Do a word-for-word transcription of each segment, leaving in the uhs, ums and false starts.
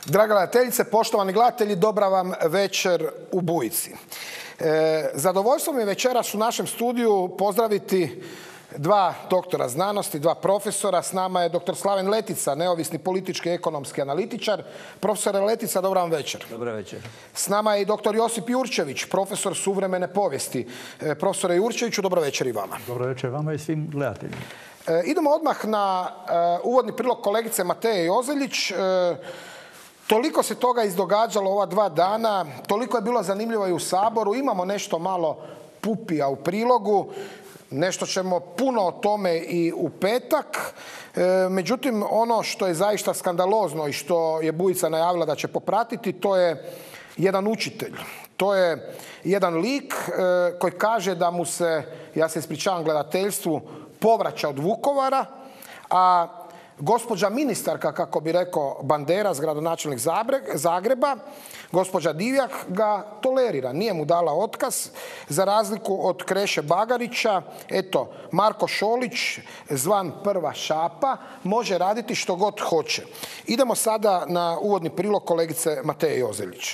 Draga gledateljice, poštovani gledatelji, dobra vam večer u Bujici. E, zadovoljstvo mi je večeras u našem studiju pozdraviti dva doktora znanosti, dva profesora. S nama je doktor Slaven Letica, neovisni politički i ekonomski analitičar. Profesore Letica, dobra vam večer. Dobra večer. S nama je i doktor Josip Jurčević, profesor suvremene povijesti. E, profesore Jurčeviću, dobro večer i vama. Dobro večer vama i svim gledateljima. E, idemo odmah na e, uvodni prilog kolegice Mateje Jozeljić. E, Toliko se toga izdogađalo ova dva dana, toliko je bilo zanimljivo i u Saboru. Imamo nešto malo pupija u prilogu, nešto ćemo puno o tome i u petak. E, međutim, ono što je zaista skandalozno i što je Bujica najavila da će popratiti, to je jedan učitelj. To je jedan lik e, koji kaže da mu se, ja se ispričavam gledateljstvu, povraća od Vukovara, a gospođa ministarka, kako bi rekao Banderas, gradonačelnik Zagreba, gospođa Divjak, ga tolerira. Nije mu dala otkaz, za razliku od Kreše Bagarića. Eto, Marko Šolić, zvan prva šapa, može raditi što god hoće. Idemo sada na uvodni prilog kolegice Mateje Jozeljić.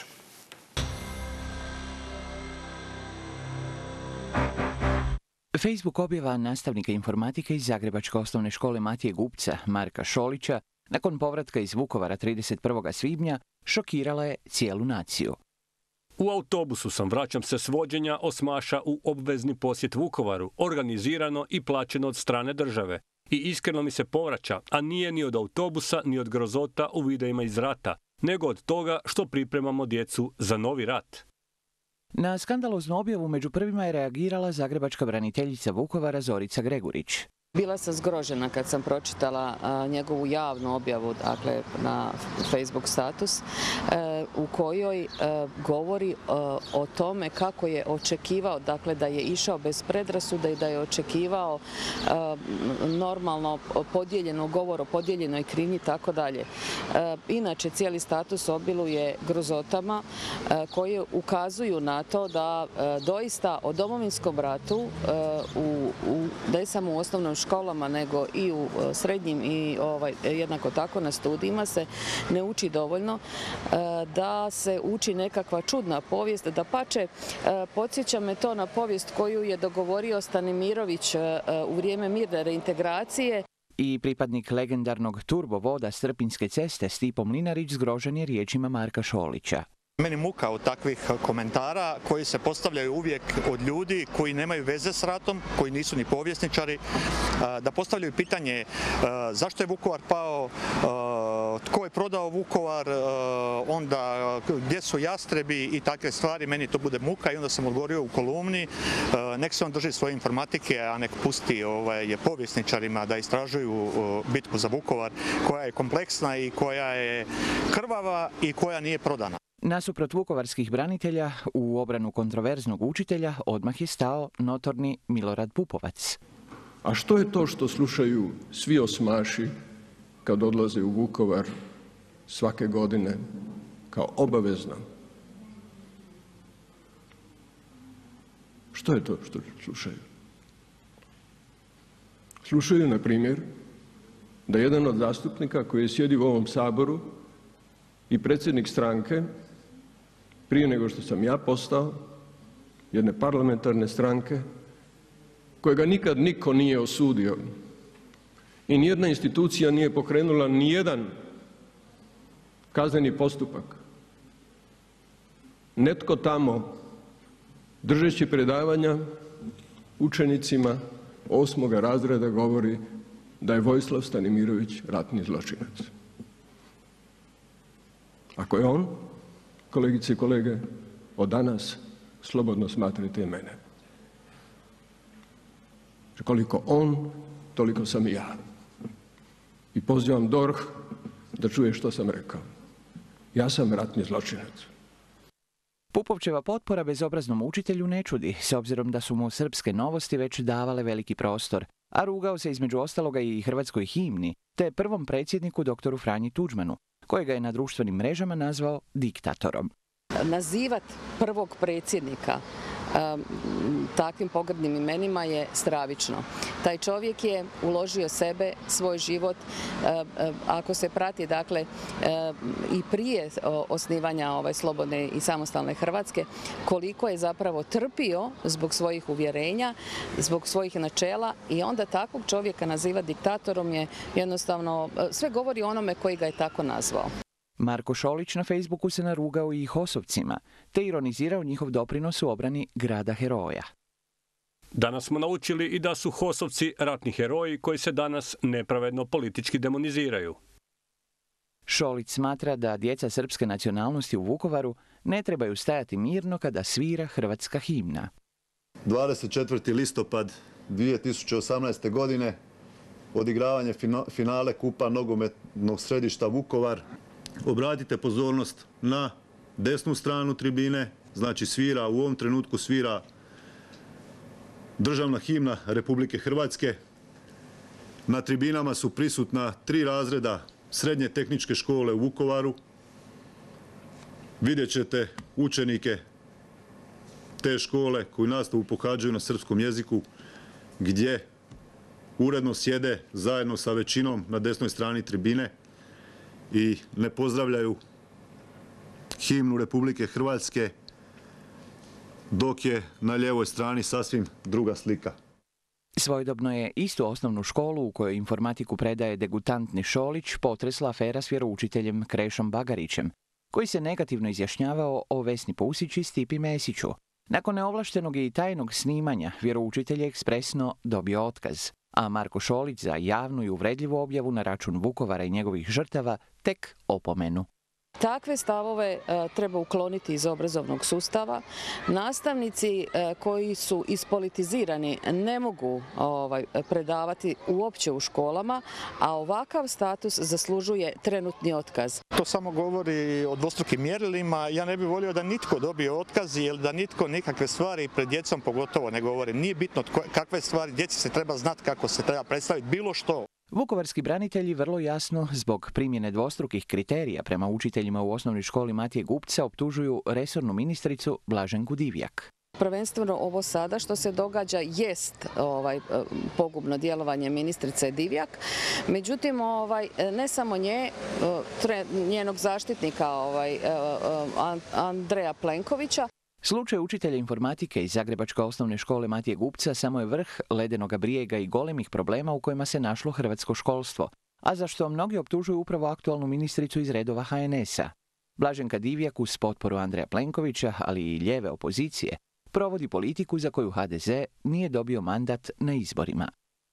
Facebook objava nastavnika informatike iz Zagrebačke osnovne škole Matije Gupca, Marka Šolića, nakon povratka iz Vukovara trideset prvog svibnja, šokirala je cijelu naciju. U autobusu sam, vraćam se s vođenja Osmaša u obvezni posjet Vukovaru, organizirano i plaćeno od strane države. I iskreno mi se povraća, a nije ni od autobusa, ni od grozota u videima iz rata, nego od toga što pripremamo djecu za novi rat. Na skandaloznu objavu među prvima je reagirala zagrebačka braniteljica Vukovara Zorica Gregurić. Bila sam zgrožena kad sam pročitala a, njegovu javnu objavu, dakle, na Facebook status, e, u kojoj e, govori e, o tome kako je očekivao, dakle, da je išao bez predrasuda i da je očekivao e, normalno podijeljeno govor o podijeljenoj krivnji i tako dalje. Inače, cijeli status obiluje grozotama e, koje ukazuju na to da e, doista o Domovinskom ratu, e, u, u, ne samo u osnovnom školama, nego i u srednjim i ovaj, jednako tako na studijima se ne uči dovoljno, da se uči nekakva čudna povijest. Dapače, podsjeća me to na povijest koju je dogovorio Stanimirović u vrijeme mirne reintegracije. I pripadnik legendarnog turbovoda Strpinjske ceste Stipo Mlinarić zgrožen je riječima Marka Šolića. Meni muka od takvih komentara koji se postavljaju uvijek od ljudi koji nemaju veze s ratom, koji nisu ni povjesničari, da postavljaju pitanje zašto je Vukovar pao, tko je prodao Vukovar, onda gdje su jastrebi i takve stvari. Meni to bude muka i onda sam odgovorio u kolumni, nek se on drži svoje informatike, a nek pusti ovaj, povjesničarima da istražuju bitku za Vukovar, koja je kompleksna i koja je krvava i koja nije prodana. Nasuprot vukovarskih branitelja, u obranu kontroverznog učitelja odmah je stao notorni Milorad Pupovac. A što je to što slušaju svi osmaši kad odlaze u Vukovar svake godine kao obavezno? Što je to što slušaju? Slušaju, na primjer, da jedan od zastupnika koji sjedi u ovom Saboru i predsjednik stranke, prije nego što sam ja postao, jedne parlamentarne stranke, kojega nikad niko nije osudio i nijedna institucija nije pokrenula nijedan kazneni postupak. Netko tamo, držeći predavanja učenicima osmoga razreda, govori da je Vojislav Stanimirović ratni zločinac. Ako je on, kolegice i kolege, od danas slobodno smatrajte i mene. Koliko on, toliko sam i ja. I pozivam D O R H da čuje što sam rekao. Ja sam ratni zločinac. Pupovčeva potpora bezobraznom učitelju ne čudi, s obzirom da su mu srpske novosti već davale veliki prostor, a rugao se između ostaloga i hrvatskoj himni, te prvom predsjedniku doktoru Franji Tuđmanu, kojega je na društvenim mrežama nazvao diktatorom. Nazivat prvog predsjednika takvim pogrdnim imenima je stravično. Taj čovjek je uložio sebe, svoj život. Ako se prati, dakle, i prije osnivanja ove slobodne i samostalne Hrvatske, koliko je zapravo trpio zbog svojih uvjerenja, zbog svojih načela, i onda takvog čovjeka naziva diktatorom je jednostavno, sve govori o onome koji ga je tako nazvao. Marko Šolić na Facebooku se narugao i Hosovcima, te ironizirao njihov doprinos u obrani grada heroja. Danas smo naučili i da su Hosovci ratni heroji koji se danas nepravedno politički demoniziraju. Šolić smatra da djeca srpske nacionalnosti u Vukovaru ne trebaju stajati mirno kada svira hrvatska himna. dvadeset četvrti listopad dvije tisuće osamnaeste. godine, odigravanje finale Kupa nogometnog središta Vukovar. Obratite pozornost na desnu stranu tribine, znači svira, u ovom trenutku svira državna himna Republike Hrvatske. Na tribinama su prisutna tri razreda srednje tehničke škole u Vukovaru. Vidjet ćete učenike te škole koji nastavu pohađaju na srpskom jeziku, gdje uredno sjede zajedno sa većinom na desnoj strani tribine i ne pozdravljaju himnu Republike Hrvatske, dok je na lijevoj strani sasvim druga slika. Svojedobno je istu osnovnu školu u kojoj informatiku predaje degutantni Šolić potresla afera s vjeroučiteljem Krešom Bagarićem, koji se negativno izjašnjavao o Vesni Pusić i Stipi Mesiću. Nakon neovlaštenog i tajnog snimanja, vjeroučitelj je ekspresno dobio otkaz, a Marko Šolić za javnu i uvredljivu objavu na račun Vukovara i njegovih žrtava tek opomenu. Takve stavove e, treba ukloniti iz obrazovnog sustava. Nastavnici e, koji su ispolitizirani ne mogu ovaj, predavati uopće u školama, a ovakav status zaslužuje trenutni otkaz. To samo govori o dvostrukim mjerilima. Ja ne bih volio da nitko dobije otkaz ili da nitko nikakve stvari pred djecom pogotovo ne govori. Nije bitno kakve stvari, djeci se treba znati kako se treba predstaviti bilo što. Vukovarski branitelji vrlo jasno, zbog primjene dvostrukih kriterija prema učiteljima u osnovnoj školi Matije Gupca, optužuju resornu ministricu Blaženku Divjak. Prvenstveno ovo sada što se događa jest ovaj, pogubno djelovanje ministrice Divjak. Međutim, ovaj, ne samo nje, njenog zaštitnika ovaj, Andreja Plenkovića. Slučaj učitelja informatike iz Zagrebačke osnovne škole Matije Gupca samo je vrh ledenoga brijega i golemih problema u kojima se našlo hrvatsko školstvo, a za što mnogi optužuju upravo aktualnu ministricu iz redova ha en es a. Blaženka Divjak uz potporu Andreja Plenkovića, ali i lijeve opozicije, provodi politiku za koju ha de ze nije dobio mandat na izborima.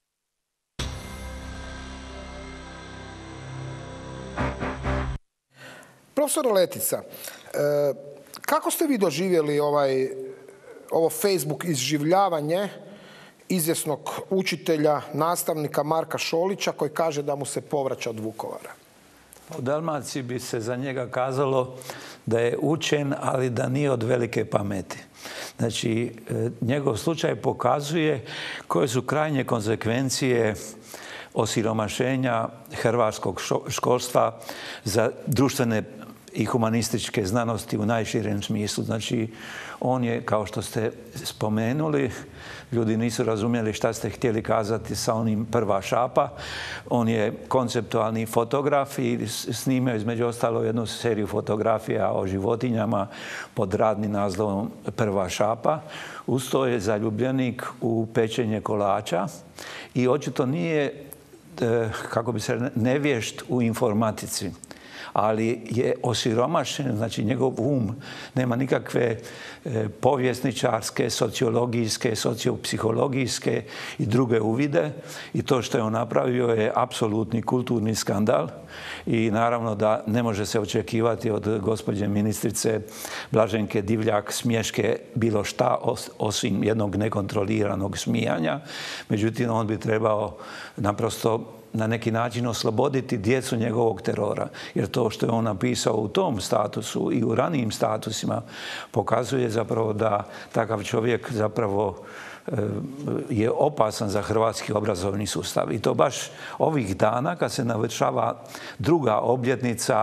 Profesor Letica, e, kako ste vi doživjeli ovaj, ovo Facebook izživljavanje izvjesnog učitelja, nastavnika Marka Šolića koji kaže da mu se povraća od Vukovara? U Dalmaciji bi se za njega kazalo da je učen, ali da nije od velike pameti. Znači, njegov slučaj pokazuje koje su krajnje konsekvencije osiromašenja hrvatskog školstva za društvene i humanističke znanosti u najširem smislu. Znači, on je, kao što ste spomenuli, ljudi nisu razumjeli šta ste htjeli kazati sa onim prva šapa. On je konceptualni fotograf i snimio između ostalo jednu seriju fotografija o životinjama pod radnim naslovom Prva šapa. Uz to je zaljubljenik u pečenje kolača i očito nije, kako bi se nevješt u informatici, ali je osiromašen, znači njegov um nema nikakve e, povjesničarske, sociologijske, sociopsihologijske i druge uvide i to što je on napravio je apsolutni kulturni skandal i naravno da ne može se očekivati od gospođe ministrice Blaženke Divjak smješke bilo šta osim jednog nekontroliranog smijanja. Međutim, on bi trebao naprosto na neki način osloboditi djecu njegovog terora. Jer to što je on napisao u tom statusu i u ranijim statusima pokazuje zapravo da takav čovjek zapravo je opasan za hrvatski obrazovni sustav. I to baš ovih dana kad se navršava druga obljetnica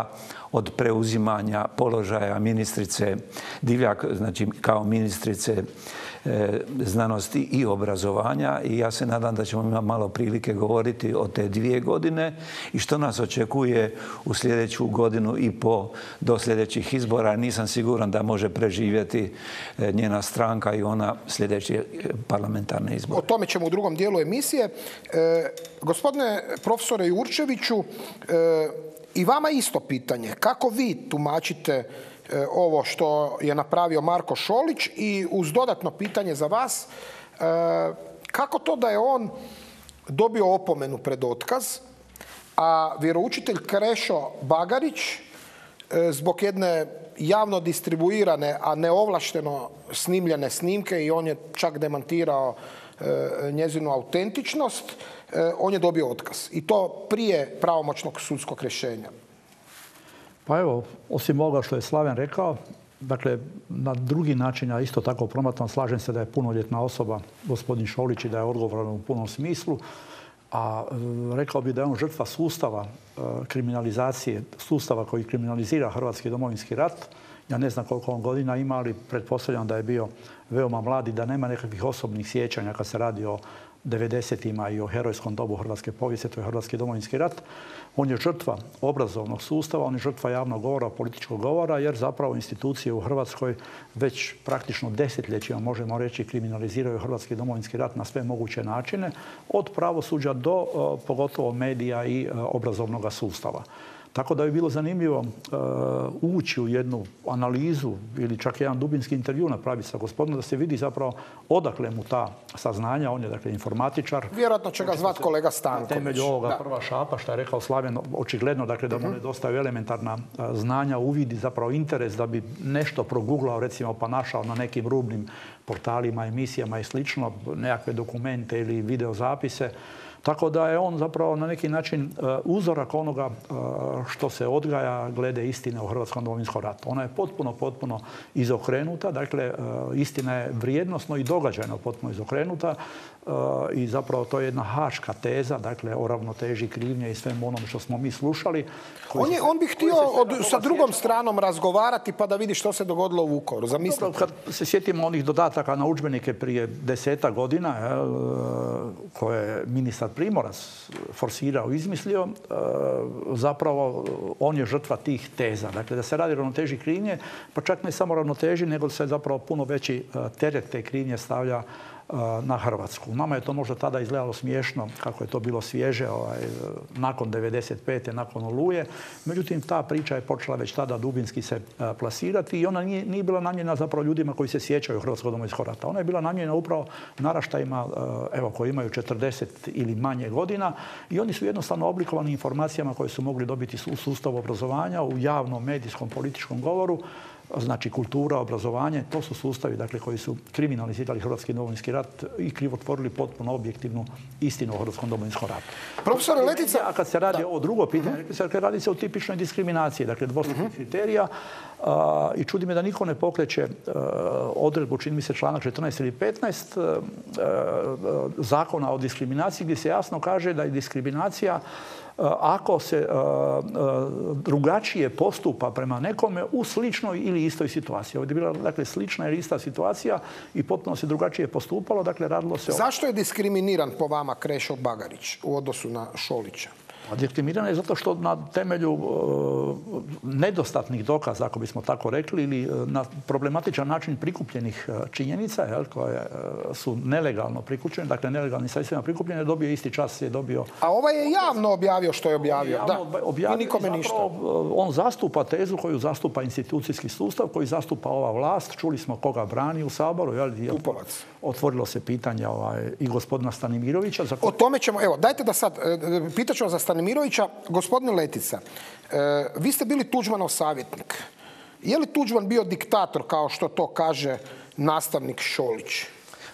od preuzimanja položaja ministrice Divjak, znači kao ministrice znanosti i obrazovanja, i ja se nadam da ćemo imati malo prilike govoriti o te dvije godine i što nas očekuje u sljedeću godinu i po do sljedećih izbora. Nisam siguran da može preživjeti njena stranka i ona sljedeće parlamentarne izbore. O tome ćemo u drugom dijelu emisije. E, gospodine profesore Jurčeviću, e, i vama isto pitanje. Kako vi tumačite ovo što je napravio Marko Šolić i uz dodatno pitanje za vas, kako to da je on dobio opomenu pred otkaz, a vjeroučitelj Krešo Bagarić zbog jedne javno distribuirane, a neovlašteno snimljene snimke, i on je čak demantirao njezinu autentičnost, on je dobio otkaz. I to prije pravomoćnog sudskog rješenja. Pa evo, osim ovoga što je Slaven rekao, dakle, na drugi način, a isto tako promatram, slažem se da je punoljetna osoba gospodin Šolić i da je odgovoran u punom smislu, a rekao bi da je on žrtva sustava kriminalizacije, sustava koji kriminalizira Hrvatski domovinski rat. Ja ne znam koliko on godina ima, ali pretpostavljam da je bio veoma mlad i da nema nekakvih osobnih sjećanja kad se radi o devedesetima i o herojskom dobu hrvatske povijesti, to je Hrvatski domovinski rat. On je žrtva obrazovnog sustava, on je žrtva javnog govora, političkog govora, jer zapravo institucije u Hrvatskoj već praktično desetljećima, možemo reći, kriminaliziraju Hrvatski domovinski rat na sve moguće načine, od pravosuđa do pogotovo medija i obrazovnog sustava. Tako da bi bilo zanimljivo uh, ući u jednu analizu ili čak jedan dubinski intervju napraviti sa gospodinom da se vidi zapravo odakle mu ta saznanja. On je dakle informatičar. Vjerojatno će ga zvat kolega Stanković. Na temelju ovoga prva šapa, što je rekao Slaven, očigledno dakle, da mu uh-huh. nedostaju elementarna uh, znanja, uvidi zapravo interes da bi nešto proguglao, recimo pa našao na nekim rubnim portalima, emisijama i slično, nekakve dokumente ili videozapise. Tako da je on zapravo na neki način uzorak onoga što se odgaja glede istine u Hrvatskom domovinskom ratu. Ona je potpuno, potpuno izokrenuta. Dakle, istina je vrijednosno i događajno potpuno izokrenuta i zapravo to je jedna haška teza, dakle, o ravnoteži krivnje i svemu onom što smo mi slušali. On, je, on bi htio od, sa drugom sjeća. stranom razgovarati pa da vidi što se dogodilo u Vukovaru. Zamislite. Kad se sjetimo onih dodataka na udžbenike prije deseta godina, jel, koje je ministar Primorac forsirao, izmislio, zapravo on je žrtva tih teza. Dakle, da se radi o ravnoteži krivnje, pa čak ne samo ravnoteži, nego se zapravo puno veći teret te krivnje stavlja na Hrvatsku. Nama je to možda tada izgledalo smiješno, kako je to bilo svježe ovaj, nakon devedeset pete. nakon Oluje. Međutim, ta priča je počela već tada dubinski se plasirati i ona nije, nije bila namijenjena zapravo ljudima koji se sjećaju Hrvatskog domovinskog rata. Ona je bila namijenjena upravo naraštajima evo, koji imaju četrdeset ili manje godina i oni su jednostavno oblikovani informacijama koje su mogli dobiti u sustavu obrazovanja, u javnom, medijskom, političkom govoru. Znači kultura, obrazovanje, to su sustavi dakle, koji su kriminalizirali Hrvatski domovinski rat i krivotvorili potpuno objektivnu istinu o Hrvatskom domovinskom ratu. Profesore Letica... A kad se radi o drugo pitanje, uh-huh. radi se o tipičnoj diskriminaciji, dakle dvostrukih uh-huh. kriterija a, i čudi me da niko ne pokreće a, odredbu, čini mi se članak četrnaest ili petnaest a, a, zakona o diskriminaciji gdje se jasno kaže da je diskriminacija ako se uh, uh, drugačije postupa prema nekome u sličnoj ili istoj situaciji. Ovdje je bila dakle, slična ili ista situacija i potpuno se drugačije postupalo. Dakle, radilo se o... Zašto je diskriminiran po vama Krešo Bagarić u odnosu na Šolića? Diskriminiran je zato što na temelju uh, nedostatnih dokaza, ako bismo tako rekli, ili na problematičan način prikupljenih uh, činjenica, jel, koje uh, su nelegalno prikupljenje, dakle nelegalni sredstvima prikupljene, dobio isti čas je dobio... A ovaj je javno objavio što je objavio. Je javno da. objavio i nikome ništa. On zastupa tezu koju zastupa institucijski sustav, koji zastupa ova vlast. Čuli smo koga brani u Saboru. Jel, Pupovac. Otvorilo se pitanje ovaj, i gospodina Stanimirovića. Za... O tome ćemo, evo, dajte da sad, pitat ću vas za Stanimirovića. Gospodine Letica, e, vi ste bili Tuđmanov savjetnik. Je li Tuđman bio diktator, kao što to kaže nastavnik Šolić?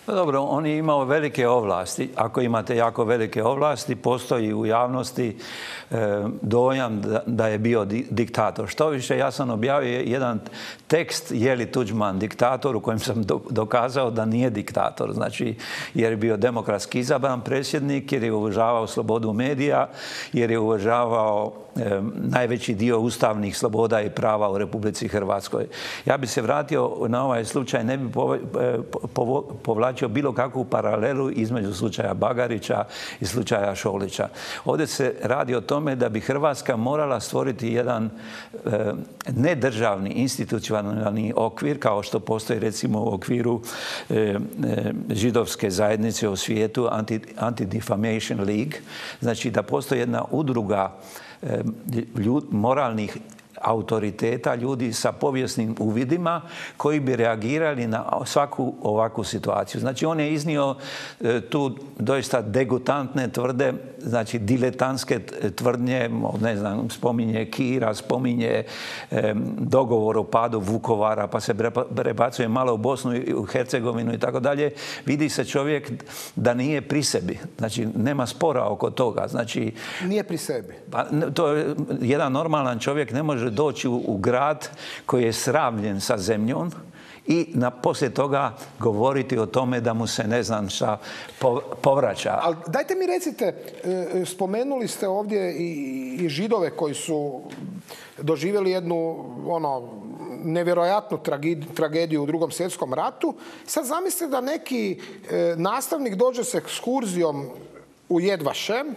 Pa dobro, on je imao velike ovlasti. Ako imate jako velike ovlasti, postoji u javnosti e, dojam da, da je bio di, diktator. Što više, ja sam objavio jedan tekst Je li Tuđman diktator, u kojem sam do, dokazao da nije diktator. Znači, jer je bio demokratski izabran predsjednik, jer je uvažavao slobodu medija, jer je uvažavao e, najveći dio ustavnih sloboda i prava u Republici Hrvatskoj. Ja bi se vratio na ovaj slučaj, ne bi po, po, povlačio bilo kakvu paralelu između slučaja Bagarića i slučaja Šolića. Ovdje se radi o tome da bi Hrvatska morala stvoriti jedan e, nedržavni institucionalni okvir, kao što postoji recimo u okviru e, e, židovske zajednice u svijetu, Anti-Defamation League. Znači da postoji jedna udruga e, ljud, moralnih autoriteta, ljudi sa povijesnim uvidima koji bi reagirali na svaku ovakvu situaciju. Znači, on je iznio e, tu doista degutantne tvrde, znači diletantske tvrdnje, ne znam, spominje Kira, spominje e, dogovor o padu Vukovara, pa se prebacuje malo u Bosnu i u Hercegovinu i tako dalje. Vidi se čovjek da nije pri sebi. Znači, nema spora oko toga. Znači, nije pri sebi. Pa, to je, jedan normalan čovjek ne može doći u, u grad koji je sravljen sa zemljom i na, poslije toga govoriti o tome da mu se ne znam šta povraća. Ali dajte mi recite, spomenuli ste ovdje i, i Židove koji su doživjeli jednu ono, nevjerojatnu tragediju u Drugom svjetskom ratu. Sad zamislite da neki e, nastavnik dođe s ekskurzijom u Yad Vashem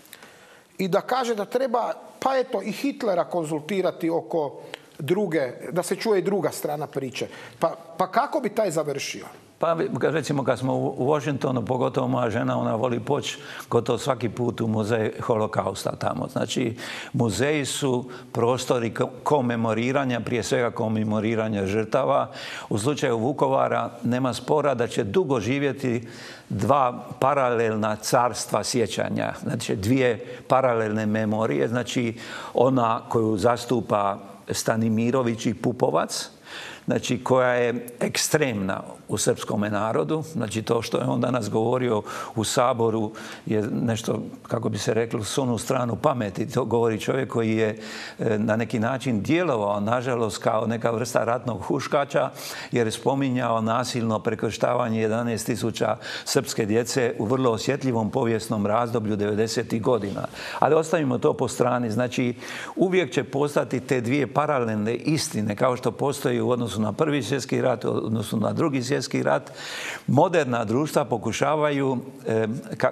i da kaže da treba, pa eto, i Hitlera konzultirati oko druge, da se čuje i druga strana priče. Pa, pa kako bi taj završio? Pa recimo kad smo u Washingtonu, pogotovo moja žena, ona voli poći gotovo svaki put u muzej holokausta tamo. Znači, muzeji su prostori komemoriranja, prije svega komemoriranja žrtava. U slučaju Vukovara nema spora da će dugo živjeti dva paralelna carstva sjećanja. Znači, dvije paralelne memorije. Znači, ona koju zastupa Stanimirović i Pupovac, znači koja je ekstremna u srpskom narodu. Znači to što je on danas govorio u Saboru je nešto, kako bi se reklo, s onu stranu pameti. To govori čovjek koji je na neki način djelovao, nažalost, kao neka vrsta ratnog huškača, jer je spominjao nasilno prekrštavanje jedanaest tisuća srpske djece u vrlo osjetljivom povijesnom razdoblju devedesetih godina. Ali ostavimo to po strani. Znači, uvijek će postati te dvije paralelne istine, kao što postoji u odnosu na Prvi svjetski rat, u odnosu na Drugi svjetski rat. Moderna društva pokušavaju eh,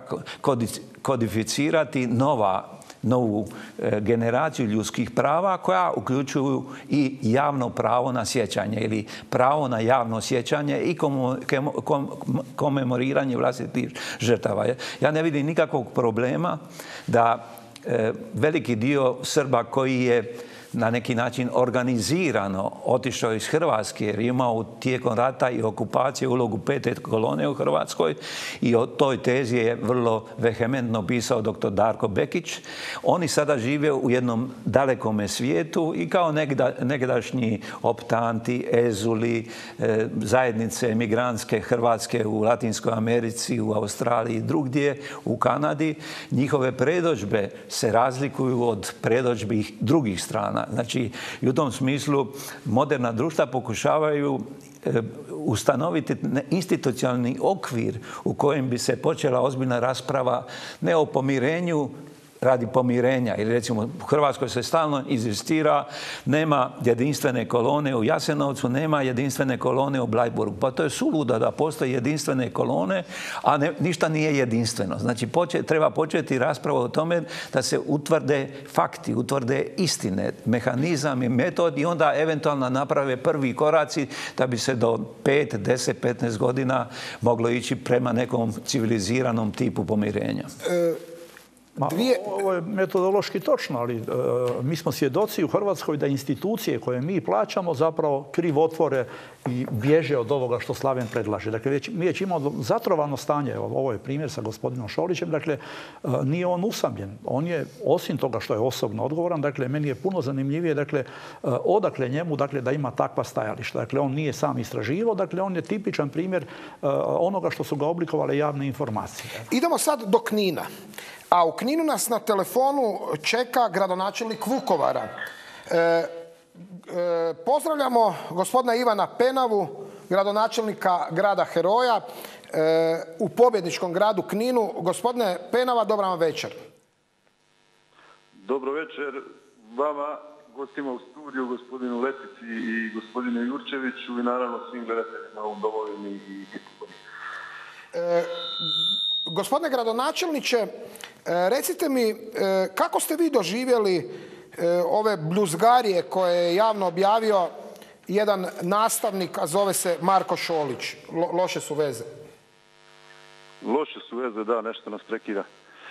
kodificirati nova, novu eh, generaciju ljudskih prava koja uključuju i javno pravo na sjećanje ili pravo na javno sjećanje i kom, kom, komemoriranje vlastitih žrtava. Ja ne vidim nikakvog problema da eh, veliki dio Srba koji je na neki način organizirano otišao iz Hrvatske jer je imao tijekom rata i okupacije ulogu pete kolone u Hrvatskoj i o toj tezi je vrlo vehementno pisao doktor Darko Bekić. Oni sada žive u jednom dalekome svijetu i kao negda, negdašnji optanti, ezuli, e, zajednice emigrantske Hrvatske u Latinskoj Americi, u Australiji i drugdje, u Kanadi, njihove predodžbe se razlikuju od predodžbi drugih strana. Znači, i u tom smislu moderna društva pokušavaju e, ustanoviti institucionalni okvir u kojem bi se počela ozbiljna rasprava ne o pomirenju radi pomirenja. Ili recimo u Hrvatskoj se stalno inzistira, nema jedinstvene kolone u Jasenovcu, nema jedinstvene kolone u Bleiburgu. Pa to je suludo da postoje jedinstvene kolone, a ne, ništa nije jedinstveno. Znači poče, treba početi raspravu o tome da se utvrde fakti, utvrde istine, mehanizam i metod i onda eventualno naprave prvi koraci da bi se do pet, deset, petnaest godina moglo ići prema nekom civiliziranom tipu pomirenja. E Ma, Dvije... Ovo je metodološki točno, ali e, mi smo svjedoci u Hrvatskoj da institucije koje mi plaćamo zapravo krivotvore i bježe od ovoga što Slaven predlaže. Dakle, već, mi već imamo zatrovano stanje. Evo, ovo je primjer sa gospodinom Šolićem. Dakle, e, nije on usamljen. On je, osim toga što je osobno odgovoran, dakle, meni je puno zanimljivije, dakle, e, odakle njemu, dakle, da ima takva stajališta. Dakle, on nije sam istraživao, dakle, on je tipičan primjer e, onoga što su ga oblikovale javne informacije. Idemo sad do Knina. A u Kninu nas na telefonu čeka gradonačelnik Vukovara. E, e, pozdravljamo gospodina Ivana Penavu, gradonačelnika grada heroja e, u pobjedničkom gradu Kninu. Gospodine Penava, dobra vam večer. Dobro večer vama, gostima u studiju, gospodinu Letici i gospodinu Jurčeviću i naravno svim gledateljima u domovini i e, Gospodine gradonačelniče, recite mi kako ste vi doživjeli ove bljuzgarije koje je javno objavio jedan nastavnik, a zove se Marko Šolić. Lo, loše su veze. Loše su veze, da, nešto nas prekida.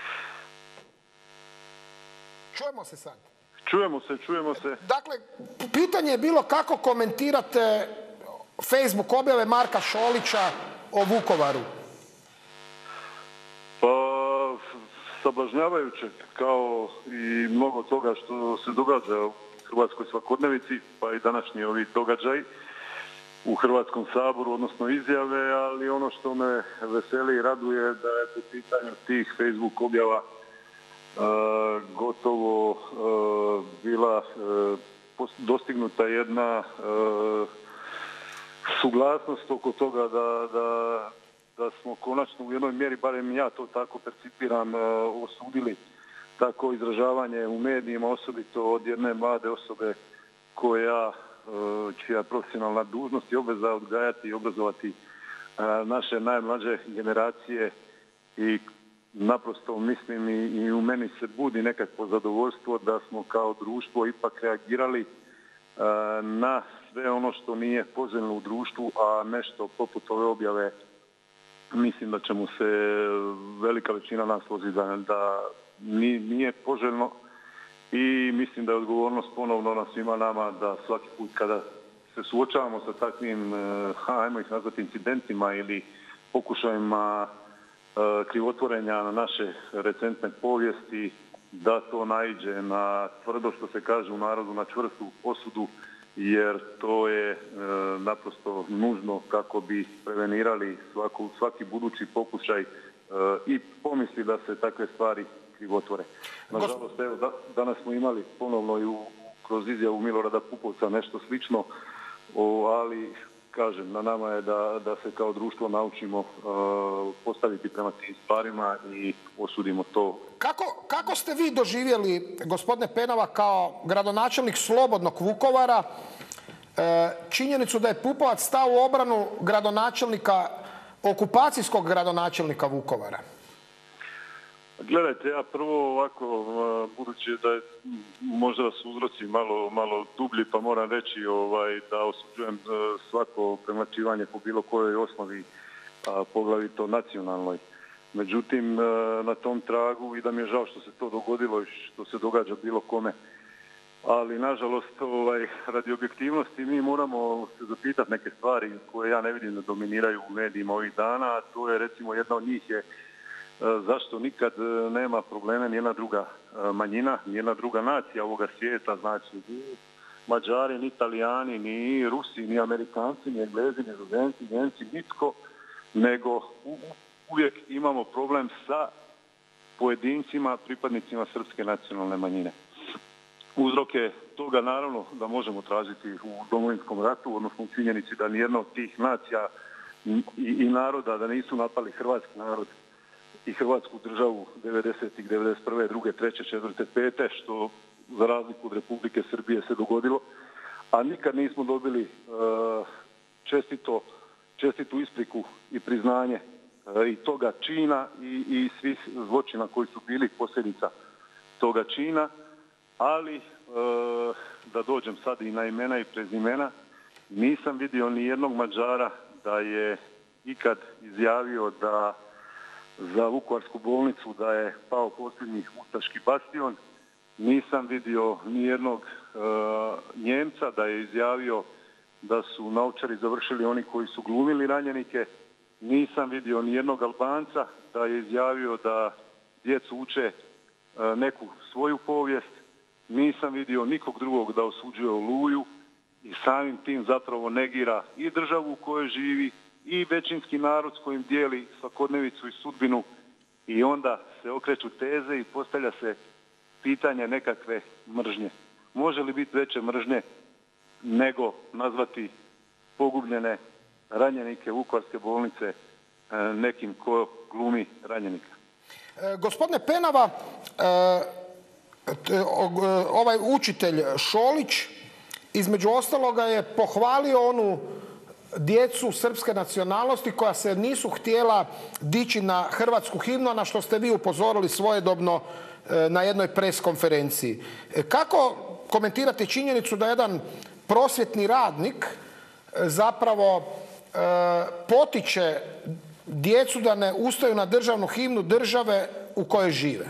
Čujemo se sad. Čujemo se, čujemo se. Dakle, pitanje je bilo kako komentirate Facebook objave Marka Šolića o Vukovaru. Pa, sablažnjavajuće, kao i mnogo toga što se događa u hrvatskoj svakodnevici, pa i današnji ovi događaji u Hrvatskom saboru, odnosno izjave, ali ono što me veseli i raduje da je po pitanju tih Facebook objava uh, gotovo uh, bila uh, dostignuta jedna uh, suglasnost oko toga da, da da smo konačno u jednoj mjeri, barem ja to tako percipiram, osudili tako izražavanje u medijima, osobito od jedne mlade osobe koja, čija profesionalna dužnost i obveza odgajati i obrazovati naše najmlađe generacije i naprosto mislim i, i u meni se budi nekakvo zadovoljstvo da smo kao društvo ipak reagirali na sve ono što nije poželjno u društvu, a nešto poput ove objave mislim da ćemo se velika većina nas složiti da, da nije poželjno i mislim da je odgovornost ponovno na svima nama da svaki put kada se suočavamo sa takvim, ajmo ih nazvati, incidentima ili pokušajima krivotvorenja na naše recentne povijesti, da to naiđe na tvrdo, što se kaže u narodu, na čvrstu osudu, jer to je e, naprosto nužno kako bi prevenirali svaku, svaki budući pokušaj e, i pomisli da se takve stvari krivotvore. Nažalost, evo, da, danas smo imali ponovno i u, kroz izjavu Milorada Pupovca nešto slično, o, ali kažem, na nama je da, da se kao društvo naučimo e, postaviti prema tim stvarima i osudimo to. Kako, kako ste vi doživjeli, gospodine Penava, kao gradonačelnik slobodnog Vukovara, e, činjenicu da je Pupovac stao u obranu gradonačelnika, okupacijskog gradonačelnika Vukovara? Gledajte, ja prvo ovako, budući da je, možda su uzroci malo, malo dublji, pa moram reći ovaj, da osuđujem svako premlaćivanje po bilo kojoj osnovi, a poglavito nacionalnoj. Međutim, na tom tragu i da mi je žao što se to dogodilo i što se događa bilo kome. Ali, nažalost, ovaj, radi objektivnosti mi moramo se zapitati neke stvari koje ja ne vidim da dominiraju u medijima ovih dana, a to je, recimo, jedna od njih je zašto nikad nema probleme nijedna druga manjina, nijedna druga nacija ovoga svijeta, znači ni Mađari, ni Italijani, ni Rusi, ni Amerikanci, ni Englezi, ni Ruzenci, Njemci, nitko, nego uvijek imamo problem sa pojedincima, pripadnicima srpske nacionalne manjine. Uzroke toga naravno da možemo tražiti u Domovinskom ratu, odnosno u činjenici da nijedna od tih nacija i, i naroda da nisu napali hrvatski narod i hrvatsku državu devedesetih, devedeset prve, druge, treće, četvrte, pete, što za razliku od Republike Srbije se dogodilo, a nikad nismo dobili uh, čestito, čestitu ispriku i priznanje uh, i toga čina i, i svih zločina koji su bili posljedica toga čina, ali uh, da dođem sad i na imena i prezimena, nisam vidio ni jednog Mađara da je ikad izjavio da za Vukovarsku bolnicu da je pao posljednji ustaški bastion. Nisam vidio nijednog e, Njemca da je izjavio da su na Ovčari završili oni koji su glumili ranjenike. Nisam vidio nijednog Albanca da je izjavio da djecu uče e, neku svoju povijest. Nisam vidio nikog drugog da osuđuje Oluju i samim tim zapravo negira i državu u kojoj živi i većinski narod s kojim dijeli svakodnevicu i sudbinu, i onda se okreću teze i postavlja se pitanje nekakve mržnje. Može li biti veće mržnje nego nazvati pogubljene ranjenike Vukovarske bolnice nekim ko glumi ranjenika? E, gospodine Penava, e, ovaj učitelj Šolić između ostaloga je pohvalio onu djecu srpske nacionalnosti koja se nisu htjela dići na hrvatsku himnu, na što ste vi upozorili svojedobno na jednoj pres konferenciji. Kako komentirate činjenicu da jedan prosvjetni radnik zapravo potiče djecu da ne ustaju na državnu himnu države u kojoj žive?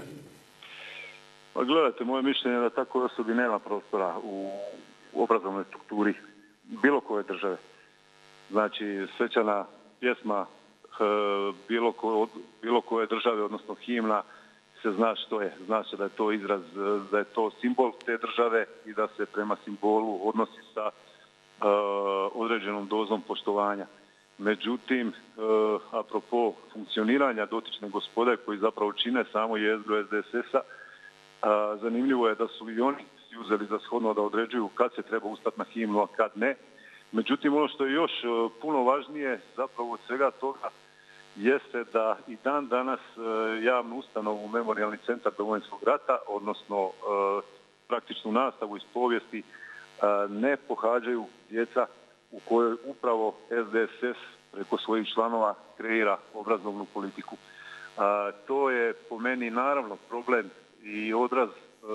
Pa gledajte, moje mišljenje je da takvoj osobi nema prostora u obrazovnoj strukturi bilo koje države. Znači, svečana pjesma bilo, ko, bilo koje države, odnosno himna, se zna što je. Zna se da je to izraz, da je to simbol te države i da se prema simbolu odnosi sa uh, određenom dozom poštovanja. Međutim, uh, apropo funkcioniranja dotične gospode koji zapravo čine samo jezgru es de es es-a, uh, zanimljivo je da su i oni si uzeli za shodno da određuju kad se treba ustati na himnu, a kad ne. Međutim, ono što je još uh, puno važnije zapravo od svega toga jeste da i dan danas javnu ustanovu Memorijalni centar Domovinskog rata, odnosno praktičnu nastavu iz povijesti, ne pohađaju djeca u kojoj upravo es de es es preko svojih članova kreira obrazovnu politiku. To je po meni naravno problem i odraz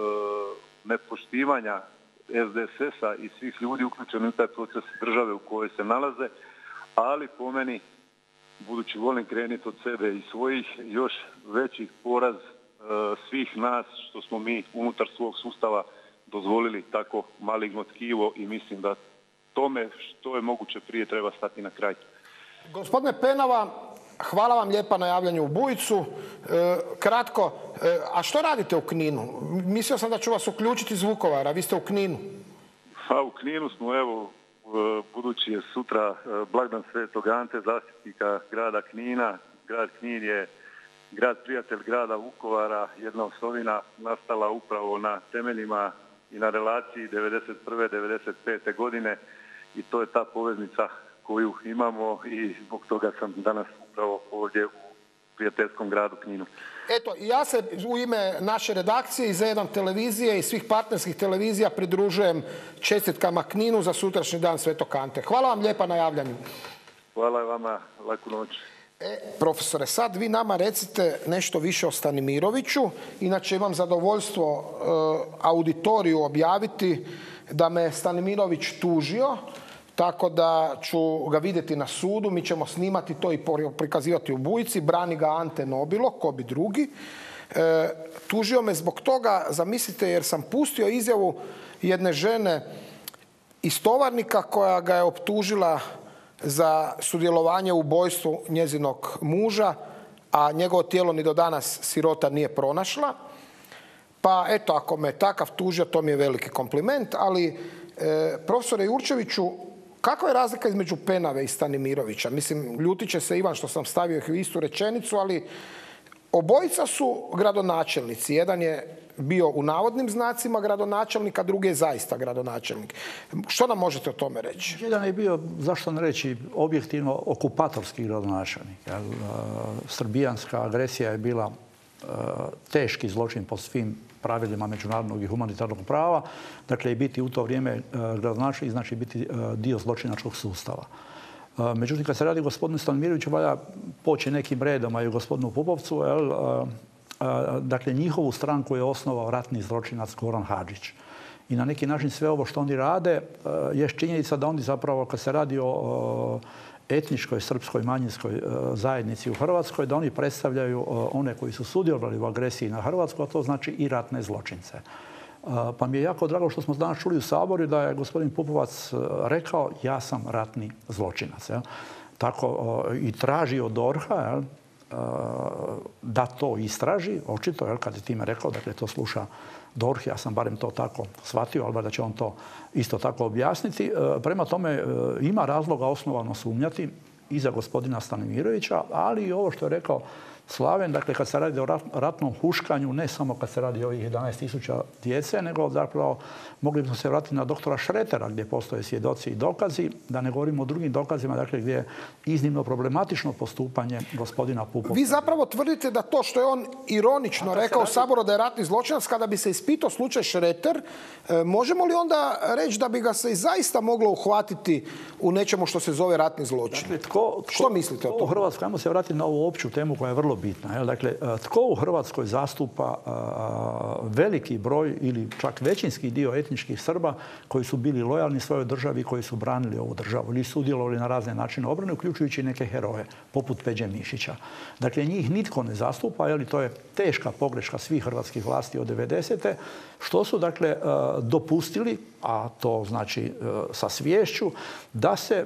nepoštivanja es de es es-a i svih ljudi uključenih u taj proces države u kojoj se nalaze, ali po meni, budući volim krenuti od sebe i svojih, još veći poraz e, svih nas što smo mi unutar svog sustava dozvolili tako maligno tkivo i mislim da tome što je moguće prije treba stati na kraj. Gospodine Penava, hvala vam lijepa na javljanju u Bujicu. E, kratko, e, a što radite u Kninu? Mislio sam da ću vas uključiti iz Vukovara, vi ste u Kninu. A u Kninu smo, evo, budući je sutra blagdan Svetog Ante, zaštitnika grada Knina. Grad Knin je grad prijatelj grada Vukovara, jedna osovina nastala upravo na temeljima i na relaciji devedeset prve devedeset pete godine i to je ta poveznica koju imamo i zbog toga sam danas upravo ovdje u prijateljskom gradu Kninu. Eto, ja se u ime naše redakcije iz jedan televizije i svih partnerskih televizija pridružujem čestitkama Kninu za sutrašnji dan Svetog Ante. Hvala vam lijepa na javljanju. Hvala vama, laku noć. E, profesore, sad vi nama recite nešto više o Stanimiroviću. Inače imam zadovoljstvo e, auditoriju objaviti da me Stanimirović tužio, tako da ću ga vidjeti na sudu. Mi ćemo snimati to i prikazivati u Bujici. Brani ga Ante Nobilo, ko bi drugi. E, tužio me zbog toga, zamislite, jer sam pustio izjavu jedne žene iz Tovarnika koja ga je optužila za sudjelovanje u ubojstvu njezinog muža, a njegovo tijelo ni do danas sirota nije pronašla. Pa eto, ako me takav tužio, to mi je veliki kompliment. Ali, e, profesore Jurčeviću, kakva je razlika između Penave i Stanimirovića? Mislim, ljutit će se Ivan što sam stavio ih u istu rečenicu, ali obojica su gradonačelnici. Jedan je bio u navodnim znacima gradonačelnik, a drugi je zaista gradonačelnik. Što nam možete o tome reći? Jedan je bio, zašto ne reći, objektivno okupatorski gradonačelnik. Srbijanska agresija je bila teški zločin po svim pravilima međunarodnog i humanitarnog prava. Dakle, i biti u to vrijeme gradonačelnik znači biti dio zločinačkog sustava. Međutim, kad se radi o gospodinu Stanimiroviću, valja poći nekim redom, a i o gospodinu Pupovcu, jel, dakle, njihovu stranku je osnovao ratni zločinac Goran Hadžić. I na neki način sve ovo što oni rade je činjenica da oni zapravo, kad se radi o etničkoj srpskoj manjinskoj zajednici u Hrvatskoj, da oni predstavljaju one koji su sudjelovali u agresiji na Hrvatsku, a to znači i ratne zločince. Pa mi je jako drago što smo danas čuli u Saboru da je gospodin Pupovac rekao ja sam ratni zločinac. Tako i traži od DORH-a da to istraži, očito, kad je time rekao, dakle to sluša DORH, ja sam barem to tako shvatio, ali da će on to isto tako objasniti. Prema tome ima razloga osnovano sumnjati i za gospodina Stanimirovića, ali i ovo što je rekao Slaven, dakle kad se radi o ratnom huškanju, ne samo kad se radi o ovih jedanaest tisuća djece, nego zapravo mogli bismo se vratiti na doktora Šretera gdje postoje svjedoci i dokazi, da ne govorimo o drugim dokazima, dakle gdje je iznimno problematično postupanje gospodina Pupovca. Vi zapravo tvrdite da to što je on ironično rekao u Saboru da je ratni zločinac, kada bi se ispitao slučaj Šreter, možemo li onda reći da bi ga se i zaista moglo uhvatiti u nečemu što se zove ratni zločin? Dakle, tko, tko, što mislite o tome? U Hrvatskoj, ajmo se vratiti na ovu opću temu koja je vrlo bitna. Dakle, tko u Hrvatskoj zastupa veliki broj ili čak većinski dio etničkih Srba koji su bili lojalni svojoj državi, koji su branili ovu državu ili sudjelovali na razne načine obrane, uključujući neke heroje, poput Peđe Mišića. Dakle, njih nitko ne zastupa, jer to je teška pogreška svih hrvatskih vlasti od devedesete, što su, dakle, dopustili, a to znači sa sviješću, da se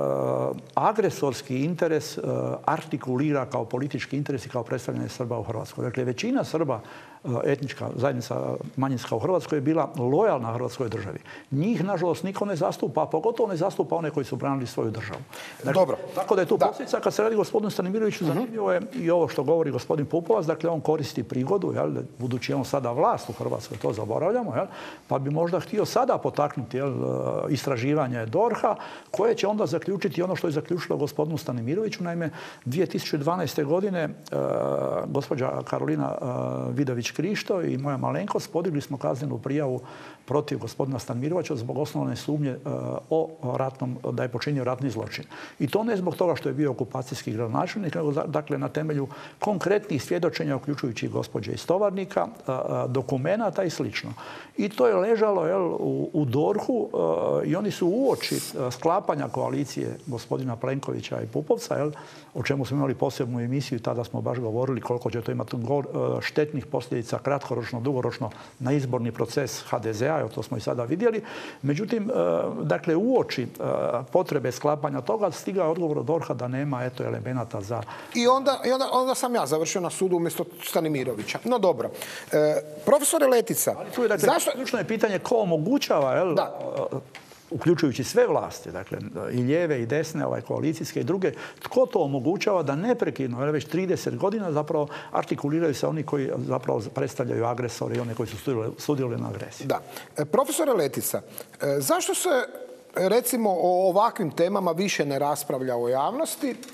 agresorski interes artikulira kao politički interes i kao predstavljanje Srba u Hrvatskoj. Dakle, većina Srba, etnička zajednica manjinska u Hrvatskoj, je bila lojalna Hrvatskoj državi. Njih, nažalost, niko ne zastupa, a pogotovo ne zastupa one koji su branili svoju državu. Dakle, Dobro. Tako da je tu posljedica. Kad se radi gospodinu Stanimiroviću, zanimljivo je i ovo što govori gospodin Pupovac. Dakle, on koristi prigodu, jel, budući je on sada vlast u Hrvatskoj, to zaboravljamo, jel, pa bi možda htio sada potaknuti, jel, istraživanje DORH-a, koje će onda zaključiti ono što je zaključilo gospodinu Stanimiroviću. Naime, dvije tisuće dvanaeste. godine gospođa Karolina Vidović Krišto i moja malenkost podigli smo kaznenu prijavu protiv gospodina Stanimirovića zbog osnovne sumnje o ratnom, da je počinio ratni zločin. I to ne zbog toga što je bio okupacijski gradonačelnik, nego dakle na temelju konkretnih svjedočenja, uključujući gospođe iz Tovarnika, dokumenata i slično. I to je ležalo, jel, u, u DORH-u i oni su uoči sklapanja koalicije gospodina Plenkovića i Pupovca, jel, o čemu smo imali posebnu emisiju i tada smo baš govorili koliko će to imati štetnih posljedica kratkoročno, dugoročno na izborni proces ha de zea, evo to smo i sada vidjeli. Međutim, dakle, uoči potrebe sklapanja toga stigao je odgovor od DORH-a da nema, eto, elemenata za... I onda, i onda, onda sam ja završio na sudu umjesto Stanimirovića. No dobro. E, profesore Letica, ali tu je, dakle, zašto... ključno je pitanje ko omogućava, jel, da, uključujući sve vlasti, dakle i lijeve i desne, ovaj, koalicijske i druge, tko to omogućava da neprekidno, već trideset godina zapravo artikuliraju se oni koji zapravo predstavljaju agresore i oni koji su sudjelovali na agresiji. Da. E, profesore Letica, e, zašto se recimo o ovakvim temama više ne raspravlja u javnosti, e,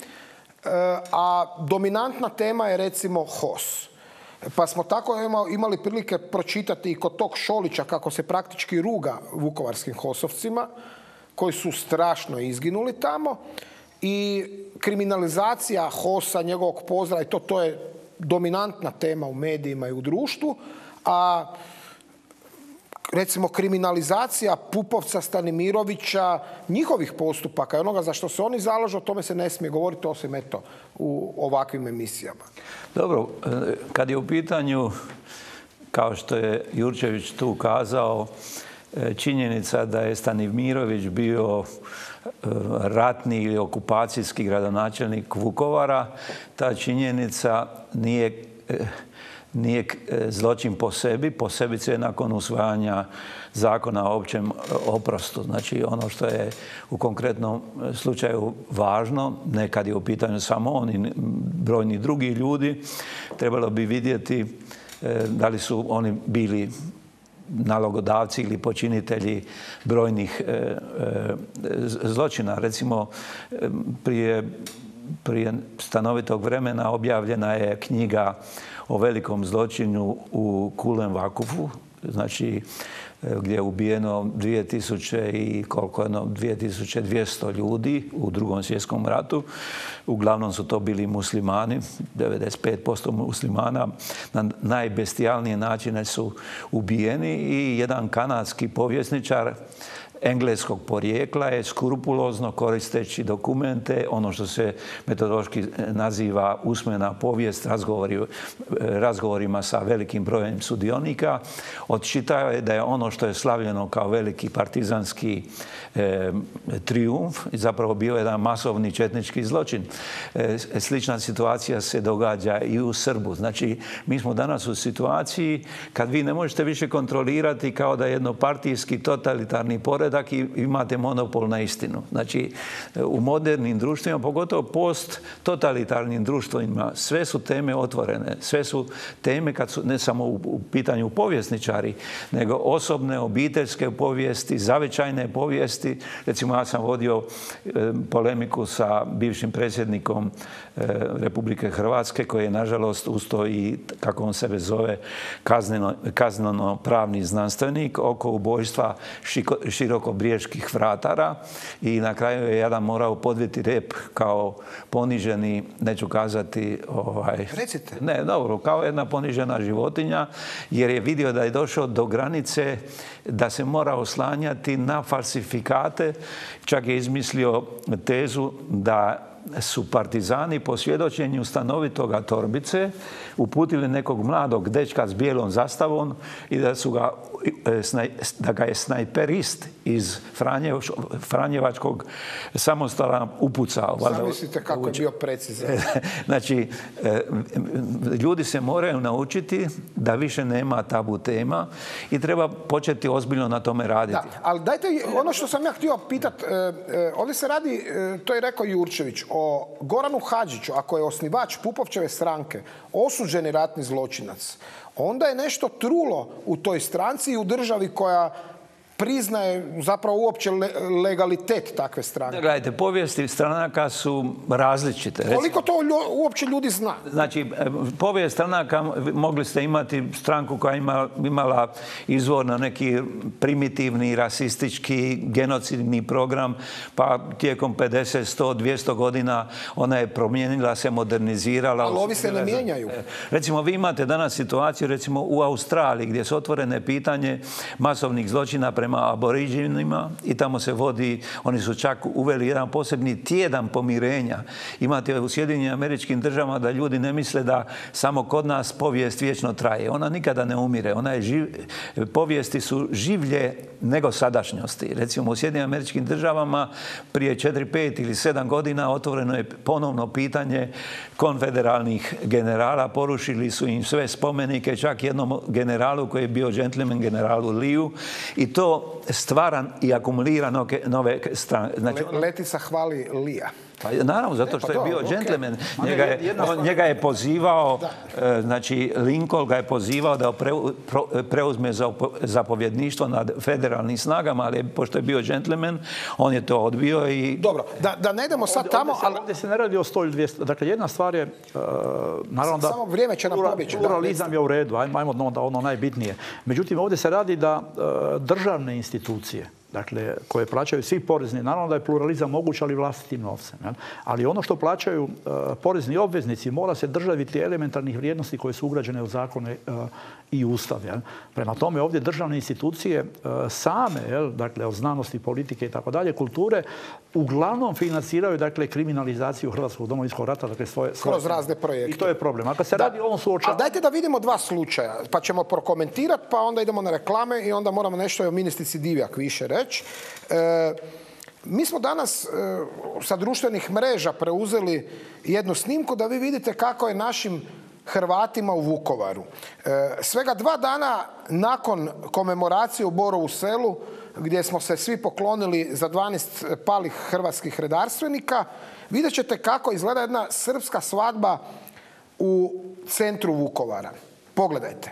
a dominantna tema je recimo H O S? Pa smo tako imali prilike pročitati i kod tog Šolića kako se praktički ruga vukovarskim hosovcima koji su strašno izginuli tamo i kriminalizacija H O S-a, njegovog pozdrava i to, to je dominantna tema u medijima i u društvu, a recimo kriminalizacija Pupovca, Stanimirovića, njihovih postupaka i onoga za što se oni zalažu, o tome se ne smije govoriti osim eto u ovakvim emisijama. Dobro, kad je u pitanju, kao što je Jurčević tu kazao, činjenica da je Stanimirović bio ratni ili okupacijski gradonačelnik Vukovara, ta činjenica nije nije zločin po sebi, posebice nakon usvajanja zakona o općem oprostu. Znači ono što je u konkretnom slučaju važno, ne kad je u pitanju samo on i brojni drugi ljudi, trebalo bi vidjeti da li su oni bili nalogodavci ili počinitelji brojnih zločina. Recimo, prije, prije stanovitog vremena objavljena je knjiga o velikom zločinu u Kulen Vakufu, znači gdje je ubijeno dvije tisuće i koliko jedno, dvije tisuće dvjesto ljudi u Drugom svjetskom ratu. Uglavnom su to bili muslimani, devedeset pet posto muslimana. Na najbestijalnije načine su ubijeni i jedan kanadski povjesničar engleskog porijekla je skrupulozno koristeći dokumente, ono što se metodološki naziva usmena povijest, razgovori, razgovorima sa velikim brojem sudionika, odčitao je da je ono što je slavljeno kao veliki partizanski e, trijumf zapravo bio jedan masovni četnički zločin. E, slična situacija se događa i u Srbu. Znači, mi smo danas u situaciji kad vi ne možete više kontrolirati kao da je jednopartijski totalitarni poredak i imate monopol na istinu. Znači, u modernim društvima, pogotovo post-totalitarnim društvima, sve su teme otvorene. Sve su teme, kad su ne samo u, u pitanju povjesničari, nego osobne, obiteljske povijesti, zavičajne povijesti. Recimo, ja sam vodio e, polemiku sa bivšim predsjednikom e, Republike Hrvatske, koji je, nažalost, usto i, kako on sebe zove, kazneno, kazneno-pravni znanstvenik oko ubojstva šiko, širokobrijeških vratara i na kraju je jedan morao podviti rep kao poniženi, neću kazati... Ovaj, Recite. Ne, dobro, kao jedna ponižena životinja, jer je vidio da je došao do granice da se mora oslanjati na falsifikate. Čak je izmislio tezu da su partizani po svjedočenju stanovitoga Torbice uputili nekog mladog dečka s bijelom zastavom i da su ga, da ga je snajperist iz Franjevačkog samostana upucao. Zamislite kako je bio precizan. Znači, ljudi se moraju naučiti da više nema tabu tema i treba početi ozbiljno na tome raditi. Da, ali dajte, ono što sam ja htio pitati, ovdje se radi, to je rekao Jurčević, o Goranu Hadžiću, ako je osnivač Pupovčeve stranke, osuđeni ratni zločinac, onda je nešto trulo u toj stranci i u državi koja priznaje zapravo uopće legalitet takve stranke. Gledajte, povijesti stranaka su različite. Koliko to uopće ljudi zna? Znači, povijest stranaka, mogli ste imati stranku koja ima, imala izvor na neki primitivni, rasistički, genocidni program, pa tijekom pedeset, sto, dvjesto godina ona je promijenila, se modernizirala. Ali ovi se ne mijenjaju. Recimo, vi imate danas situaciju, recimo u Australiji, gdje se otvorene pitanje masovnih zločina prema aboriđinima i tamo se vodi, oni su čak uveli jedan posebni tjedan pomirenja. Imate u Sjedinjenim Američkim Državama da ljudi ne misle da samo kod nas povijest vječno traje. Ona nikada ne umire. Ona je živ... Povijesti su življe nego sadašnjosti. Recimo u Sjedinjenim Američkim Državama prije četiri, pet ili sedam godina otvoreno je ponovno pitanje konfederalnih generala. Porušili su im sve spomenike, čak jednom generalu koji je bio džentlmen, generalu Liu, i to stvara i akumulira nove strane. Znači, Letica hvali Lija. Pa, naravno, zato što je bio džentlmen. Njega je, on, njega je pozivao, da. Znači Lincoln ga je pozivao da preuzme zapovjedništvo nad federalnim snagama, ali pošto je bio džentlmen, on je to odbio i... Dobro, da, da ne idemo sad ovdje, tamo, ovdje se, ali... Ovdje se ne radi o sto ili dvjesto. Dakle, jedna stvar je, uh, naravno da... Samo vrijeme će nam pobjeći. Pluralizam da, je u redu, ajmo, ajmo onda ono najbitnije. Međutim, ovdje se radi da uh, državne institucije, dakle, koje plaćaju svi porezni, naravno da je pluralizam moguć, ali vlastitim novcem. Jel? Ali ono što plaćaju uh, porezni obveznici mora se držati elementarnih vrijednosti koje su ugrađene u zakone uh, i ustav. Jel? Prema tome, ovdje državne institucije uh, same, jel? Dakle, o znanosti, politike i tako dalje, kulture, uglavnom financiraju, dakle, kriminalizaciju Hrvatskog domovinskog rata, dakle, svoje... svoje kroz razne projekte. I to je problem. A kad se da, radi o ovom suočavanju... A dajte da vidimo dva slučaja, pa ćemo prokomentirati, pa onda idemo na reklame i onda moramo nešto o ministrici Divjak više reći. E, mi smo danas e, sa društvenih mreža preuzeli jednu snimku da vi vidite kako je našim Hrvatima u Vukovaru. E, svega dva dana nakon komemoracije u Borovu selu, gdje smo se svi poklonili za dvanaest palih hrvatskih redarstvenika, vidjet ćete kako izgleda jedna srpska svadba u centru Vukovara. Pogledajte.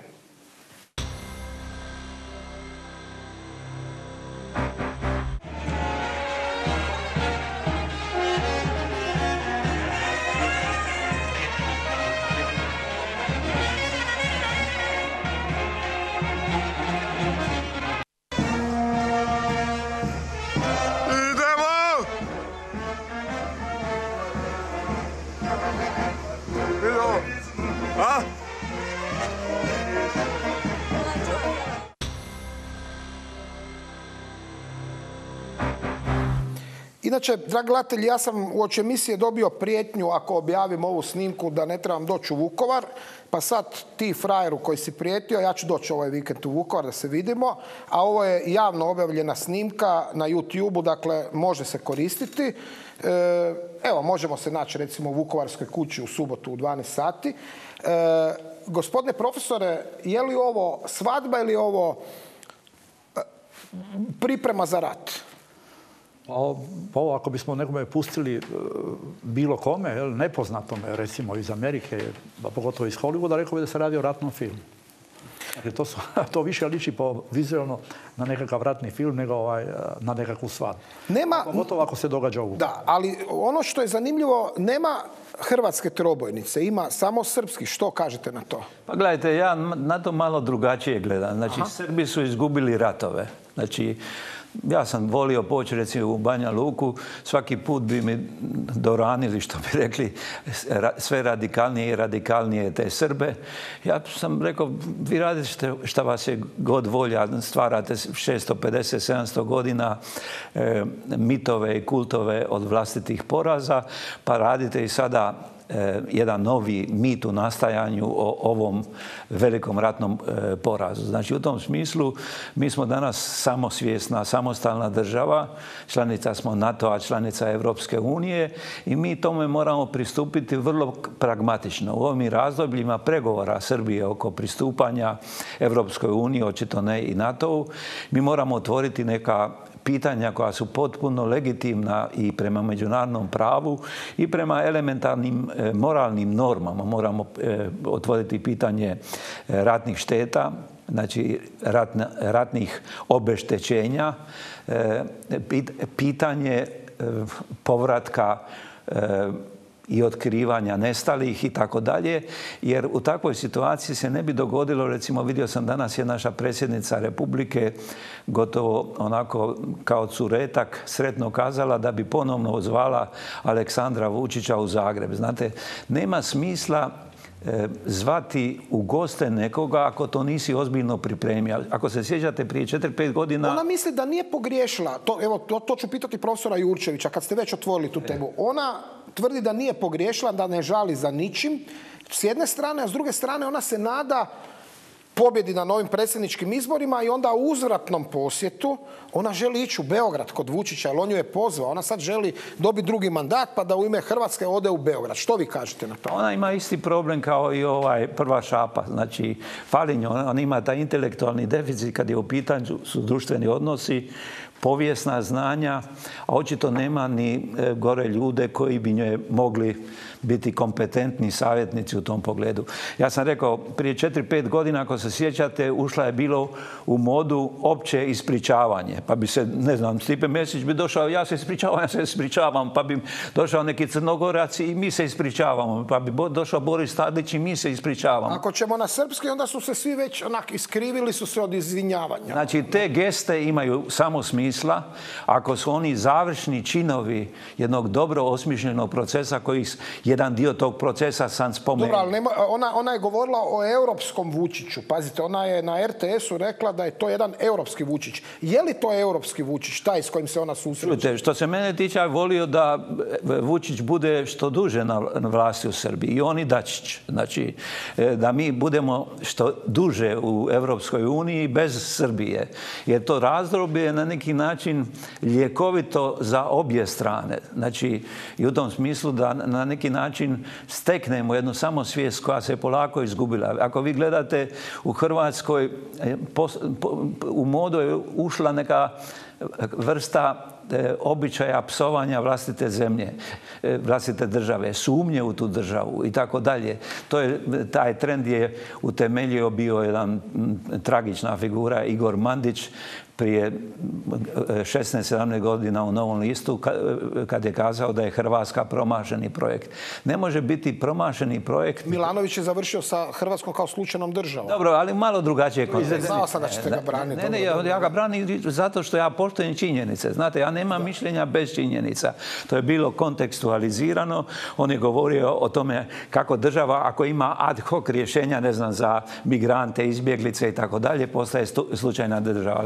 Inače, dragi gledatelji, ja sam uoči emisije dobio prijetnju ako objavim ovu snimku da ne trebam doći u Vukovar, pa sad ti frajeru koji si prijetio, ja ću doći ovaj vikend u Vukovar da se vidimo, a ovo je javno objavljena snimka na YouTube-u, dakle može se koristiti. Evo, možemo se naći recimo u Vukovarskoj kući u subotu u dvanaest sati. Gospodine profesore, je li ovo svadba ili ovo priprema za rat? Ovo ako bismo nekome pustili bilo kome, nepoznatome, recimo iz Amerike, pogotovo iz Hollywooda, rekao bi da se radi o ratnom filmu. Dakle, to, su, to više liči po vizualno na nekakav ratni film nego ovaj, na nekakvu svadbu. Nema, pogotovo ako se događa u... Da, ali ono što je zanimljivo, nema hrvatske trobojnice, ima samo srpski. Što kažete na to? Pa gledajte, ja na to malo drugačije gledam. Znači, Aha. Srbi su izgubili ratove. Znači, ja sam volio poći recimo u Banja Luku, svaki put bi mi doranili, što bi rekli, sve radikalnije i radikalnije te Srbe. Ja sam rekao, vi radite šta vas je god volja, stvarate šesto pedeset sedamsto godina e, mitove i kultove od vlastitih poraza, pa radite i sada jedan novi mit u nastajanju o ovom velikom ratnom porazu. Znači, u tom smislu mi smo danas samosvjesna, samostalna država, članica smo NATO-a, članica Evropske unije i mi tome moramo pristupiti vrlo pragmatično. U ovim razdobljima pregovora Srbije oko pristupanja Evropskoj uniji, očito ne i NATO-u, mi moramo otvoriti neka pitanja koja su potpuno legitimna i prema međunarodnom pravu i prema elementarnim e, moralnim normama. Moramo e, otvoriti pitanje e, ratnih šteta, znači ratna, ratnih obeštećenja, e, pit, pitanje e, povratka e, i otkrivanja nestalih i tako dalje, jer u takvoj situaciji se ne bi dogodilo, recimo vidio sam danas je naša predsjednica Republike gotovo onako kao curetak sretno kazala da bi ponovno zvala Aleksandra Vučića u Zagreb. Znate, nema smisla e, zvati u goste nekoga ako to nisi ozbiljno pripremio. Ako se sjećate prije četiri pet godina... Ona misli da nije pogriješila. To, evo, to, to ću pitati profesora Jurčevića kad ste već otvorili tu temu. Ona tvrdi da nije pogriješila, da ne žali za ničim. S jedne strane, a s druge strane ona se nada pobjedi na novim predsjedničkim izborima i onda u uzvratnom posjetu ona želi ići u Beograd kod Vučića, jer on ju je pozvao. Ona sad želi dobiti drugi mandat pa da u ime Hrvatske ode u Beograd. Što vi kažete na to? Ona ima isti problem kao i ovaj prva šapa. Znači, fali njoj. Ona ima taj intelektualni deficit kad je u pitanju su društveni odnosi, povijesna znanja, a očito nema ni gore ljude koji bi njoj mogli biti kompetentni savjetnici u tom pogledu. Ja sam rekao, prije četiri pet godina, ako se sjećate, ušla je bilo u modu opće ispričavanje. Pa bi se, ne znam, Stipe Mesić bi došao, ja se ispričavam, ja se ispričavam, pa bi došao neki Crnogorac i mi se ispričavamo, pa bi došao Boris Tadić i mi se ispričavamo. Ako ćemo na srpski, onda su se svi već onak iskrivili su se od izvinjavanja. Znači, te geste imaju samo smisla ako su oni završni činovi jednog dobro osmišljenog procesa koji jedan dio tog procesa sam spomenuo. Dobro, ali nema, ona, ona je govorila o europskom Vučiću. Pazite, ona je na R T S-u rekla da je to jedan europski Vučić. Je li to europski Vučić, taj s kojim se ona susreće? Što se mene tiče, ja volio da Vučić bude što duže na vlasti u Srbiji. I on i Dačić. Znači, da mi budemo što duže u Evropskoj uniji bez Srbije. Jer to razdoblje je na neki način ljekovito za obje strane. Znači, i u tom smislu da na neki način steknemo jednu samosvijest koja se polako izgubila. Ako vi gledate u Hrvatskoj, u modu je ušla neka vrsta običaja psovanja vlastite zemlje, vlastite države, sumnje u tu državu i tako dalje. To je, taj trend je utemeljio bio jedan tragična figura Igor Mandić prije šesnaest sedamnaest godina u Novom listu kad je kazao da je Hrvatska promašeni projekt. Ne može biti promašeni projekt. Milanović je završio sa Hrvatskom kao slučajnom državom. Dobro, ali malo drugačije kontekst. Znao sam da ćete ga braniti. Ne, ne, ja ga branim zato što ja poštujem činjenice. Znate, ja nemam mišljenja bez činjenica. To je bilo kontekstualizirano. On je govorio o tome kako država, ako ima ad hoc rješenja, ne znam, za migrante, izbjeglice i tako dalje, postaje slučajna država. Ali ovdje se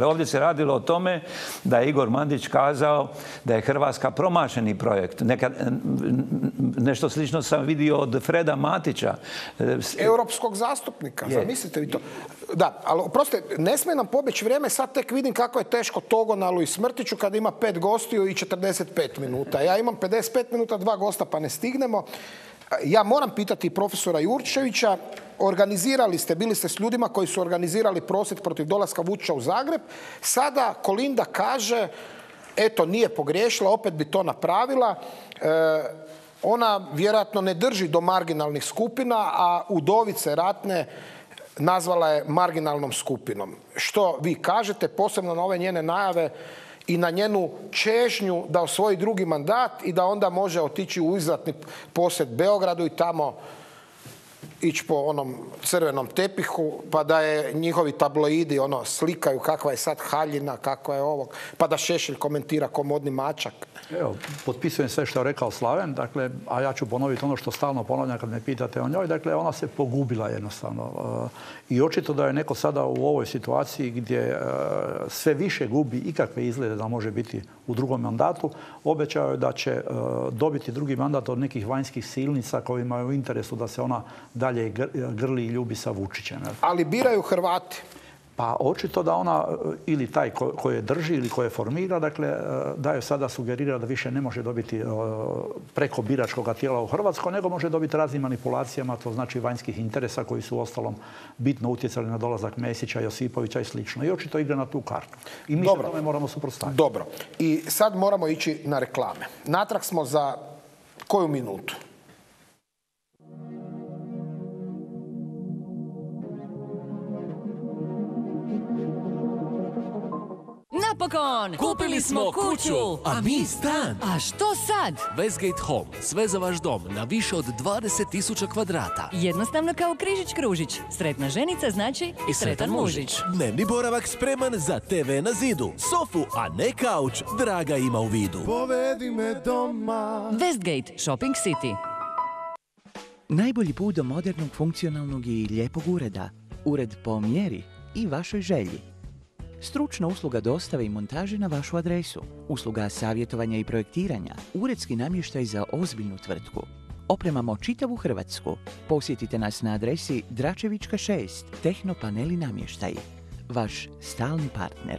radilo o tome da je Igor Mandić kazao da je Hrvatska promašeni projekt. Neka, nešto slično sam vidio od Freda Matića. Europskog zastupnika, zamislite vi to. Da, ali oprostite, ne smije nam pobjeći vrijeme, sad tek vidim kako je teško Togonalu i Smrtiću kada ima pet gostiju i četrdeset pet minuta. Ja imam pedeset pet minuta, dva gosta pa ne stignemo. Ja moram pitati profesora Jurčevića, organizirali ste, bili ste s ljudima koji su organizirali prosvjed protiv dolaska Vučića u Zagreb. Sada Kolinda kaže, eto, nije pogriješila, opet bi to napravila. E, ona vjerojatno ne drži do marginalnih skupina, a udovice ratne nazvala je marginalnom skupinom. Što vi kažete, posebno na ove njene najave i na njenu čežnju da osvoji drugi mandat i da onda može otići u izratni posjet Beogradu i tamo ići po onom crvenom tepihu, pa da je njihovi tabloidi ono slikaju kakva je sad haljina, kakva je ovog, pa da Šešelj komentira ko modni mačak. Evo, potpisujem sve što je rekao Slaven, dakle, a ja ću ponoviti ono što stalno ponavljam kad me pitate o njoj, dakle, ona se pogubila jednostavno. I očito da je neko sada u ovoj situaciji gdje sve više gubi ikakve izglede da može biti u drugom mandatu, obećao je da će dobiti drugi mandat od nekih vanjskih silnica kojima je u interesu da se ona dalje grli i ljubi sa Vučićem. Ali biraju Hrvati. Pa očito da ona ili taj koji je drži ili koji je formira, dakle, da je sada sugerira da više ne može dobiti preko biračkog tijela u Hrvatskoj, nego može dobiti raznim manipulacijama, to znači vanjskih interesa koji su ostalom bitno utjecali na dolazak Mesića, Josipovića i slično. I očito igra na tu kartu. I mi se tome moramo suprotstaviti. Dobro. I sad moramo ići na reklame. Natrag smo za koju minutu? Napokon! Kupili smo kuću! A mi stan! A što sad? Westgate Home. Sve za vaš dom na više od dvadeset tisuća kvadrata. Jednostavno kao križić kružić. Sretna ženica znači i sretan mužić. Dnevni boravak spreman za te ve na zidu. Sofu, a ne kauč, draga ima u vidu. Povedi me doma. Westgate Shopping City. Najbolji put do modernog, funkcionalnog i lijepog ureda. Ured po mjeri i vašoj želji. Stručna usluga dostave i montaže na vašu adresu. Usluga savjetovanja i projektiranja. Uredski namještaj za ozbiljnu tvrtku. Opremamo čitavu Hrvatsku. Posjetite nas na adresi Dračevička šest. Tehnopaneli namještaj. Vaš stalni partner.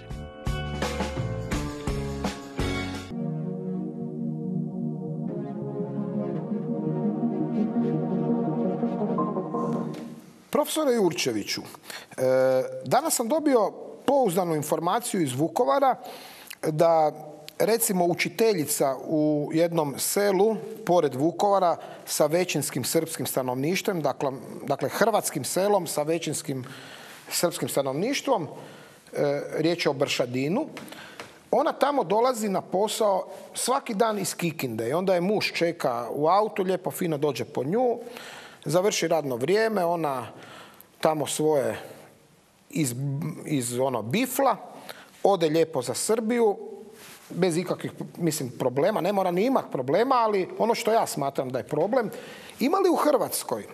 Profesore Jurčeviću, danas sam dobio pouzdanu informaciju iz Vukovara da recimo učiteljica u jednom selu pored Vukovara sa većinskim srpskim stanovništvom, dakle, dakle hrvatskim selom sa većinskim srpskim stanovništvom, e, riječ je o Bršadinu, ona tamo dolazi na posao svaki dan iz Kikinde i onda je muž čeka u autu, lijepo fino dođe po nju, završi radno vrijeme, ona tamo svoje iz, iz ono bifla, ode lijepo za Srbiju, bez ikakvih, mislim, problema, ne mora ni imati problema, ali ono što ja smatram da je problem, ima li u Hrvatskoj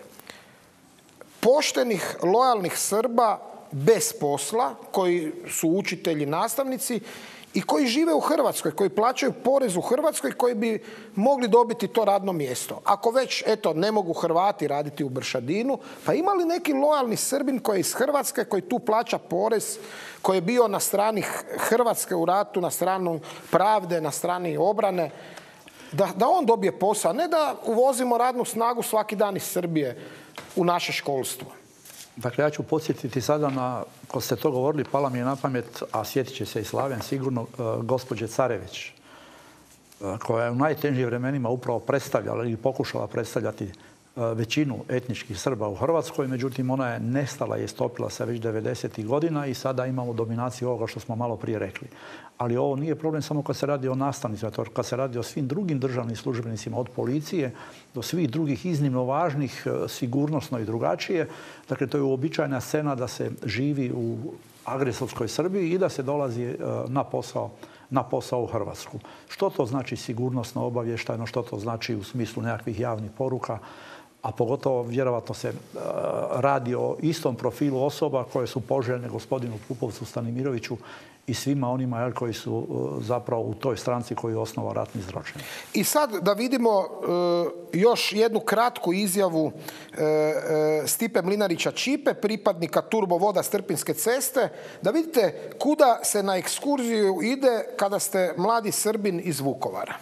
poštenih, lojalnih Srba bez posla, koji su učitelji, nastavnici i koji žive u Hrvatskoj, koji plaćaju porez u Hrvatskoj, koji bi mogli dobiti to radno mjesto. Ako već, eto, ne mogu Hrvati raditi u Bršadinu, pa ima li neki lojalni Srbin koji je iz Hrvatske, koji tu plaća porez, koji je bio na strani Hrvatske u ratu, na stranu pravde, na strani obrane, da, da on dobije posao, ne da uvozimo radnu snagu svaki dan iz Srbije u naše školstvo? Dakle, ja ću podsjetiti sada na, ko ste to govorili, pala mi je na pamet, a sjetit će se i Slaven sigurno, gospođe Carević, koja je u najtežim vremenima upravo predstavljala ili pokušala predstavljati većinu etničkih Srba u Hrvatskoj, međutim ona je nestala i istopila se već devedesetih godina i sada imamo dominaciju ovoga što smo malo prije rekli. Ali ovo nije problem samo kad se radi o nastavnicima, kad se radi o svim drugim državnim službenicima, od policije do svih drugih iznimno važnih, sigurnosno i drugačije. Dakle, to je uobičajena scena da se živi u agresorskoj Srbiji i da se dolazi na posao na posao u Hrvatsku. Što to znači sigurnosno, obavještajno, što to znači u smislu nekakvih javnih poruka? a pogotovo vjerovatno se radi o istom profilu osoba koje su poželjne gospodinu Pupovcu Stanimiroviću i svima onima koji su zapravo u toj stranci koji je osnovao ratni zločin. I sad da vidimo još jednu kratku izjavu Stipe Mlinarića Čipe, pripadnika Turbovoda s Trpinjske ceste, da vidite kuda se na ekskurziju ide kada ste mladi Srbin iz Vukovara.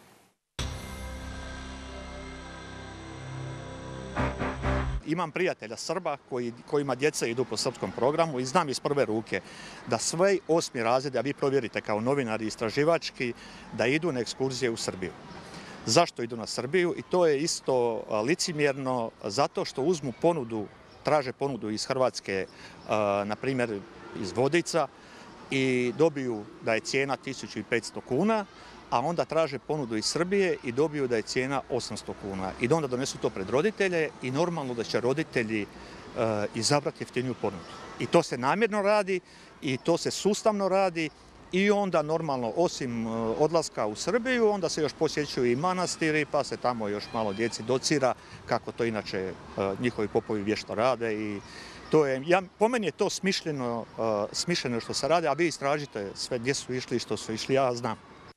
Imam prijatelja Srba koji, kojima djeca idu po srpskom programu i znam iz prve ruke da sve osmi razredi, a vi provjerite kao novinari istraživački, da idu na ekskurzije u Srbiju. Zašto idu na Srbiju? I to je isto licimjerno zato što uzmu ponudu, traže ponudu iz Hrvatske, na primjer iz Vodica, i dobiju da je cijena tisuću petsto kuna, a onda traže ponudu iz Srbije i dobiju da je cijena osamsto kuna. I da onda donesu to pred roditelje i normalno da će roditelji uh, izabrati jeftiniju ponudu. I to se namjerno radi i to se sustavno radi i onda normalno osim uh, odlaska u Srbiju, onda se još posjećuju i manastiri, pa se tamo još malo djeci docira kako to inače uh, njihovi popovi vješto rade. I to je, ja, po meni je to smišljeno, uh, smišljeno što se radi, a vi istražite sve gdje su išli i što su išli, ja znam.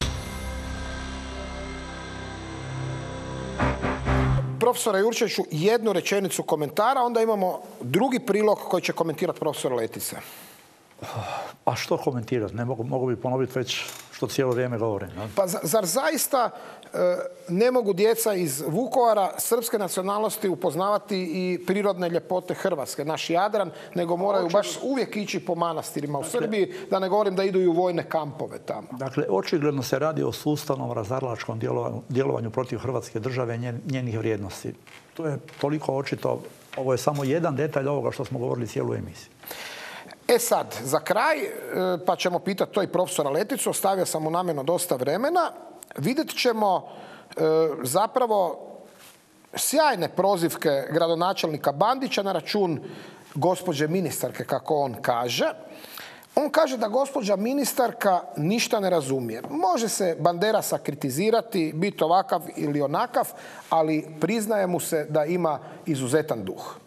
Profesora Jurčeviću, jednu rečenicu komentara, onda imamo drugi prilog koji će komentirati profesor Letica. A što komentirati? Ne mogu, mogu bi ponoviti već što cijelo vrijeme govorim. Ne? Pa zar zaista e, ne mogu djeca iz Vukovara srpske nacionalnosti upoznavati i prirodne ljepote Hrvatske, naš Jadran, nego moraju baš uvijek ići po manastirima u dakle, Srbiji, da ne govorim da idu i u vojne kampove tamo. Dakle, očigledno se radi o sustavnom razaralačkom djelovanju, djelovanju protiv Hrvatske države i njen, njenih vrijednosti. To je toliko očito, ovo je samo jedan detalj ovoga što smo govorili cijelu emisiju. E sad, za kraj, pa ćemo pitati to i profesora Leticu, ostavio sam mu namjerno dosta vremena, vidjet ćemo e, zapravo sjajne prozivke gradonačelnika Bandića na račun gospođe ministarke, kako on kaže. On kaže da gospođa ministarka ništa ne razumije. Može se Banderasa kritizirati, biti ovakav ili onakav, ali priznaje mu se da ima izuzetan duh.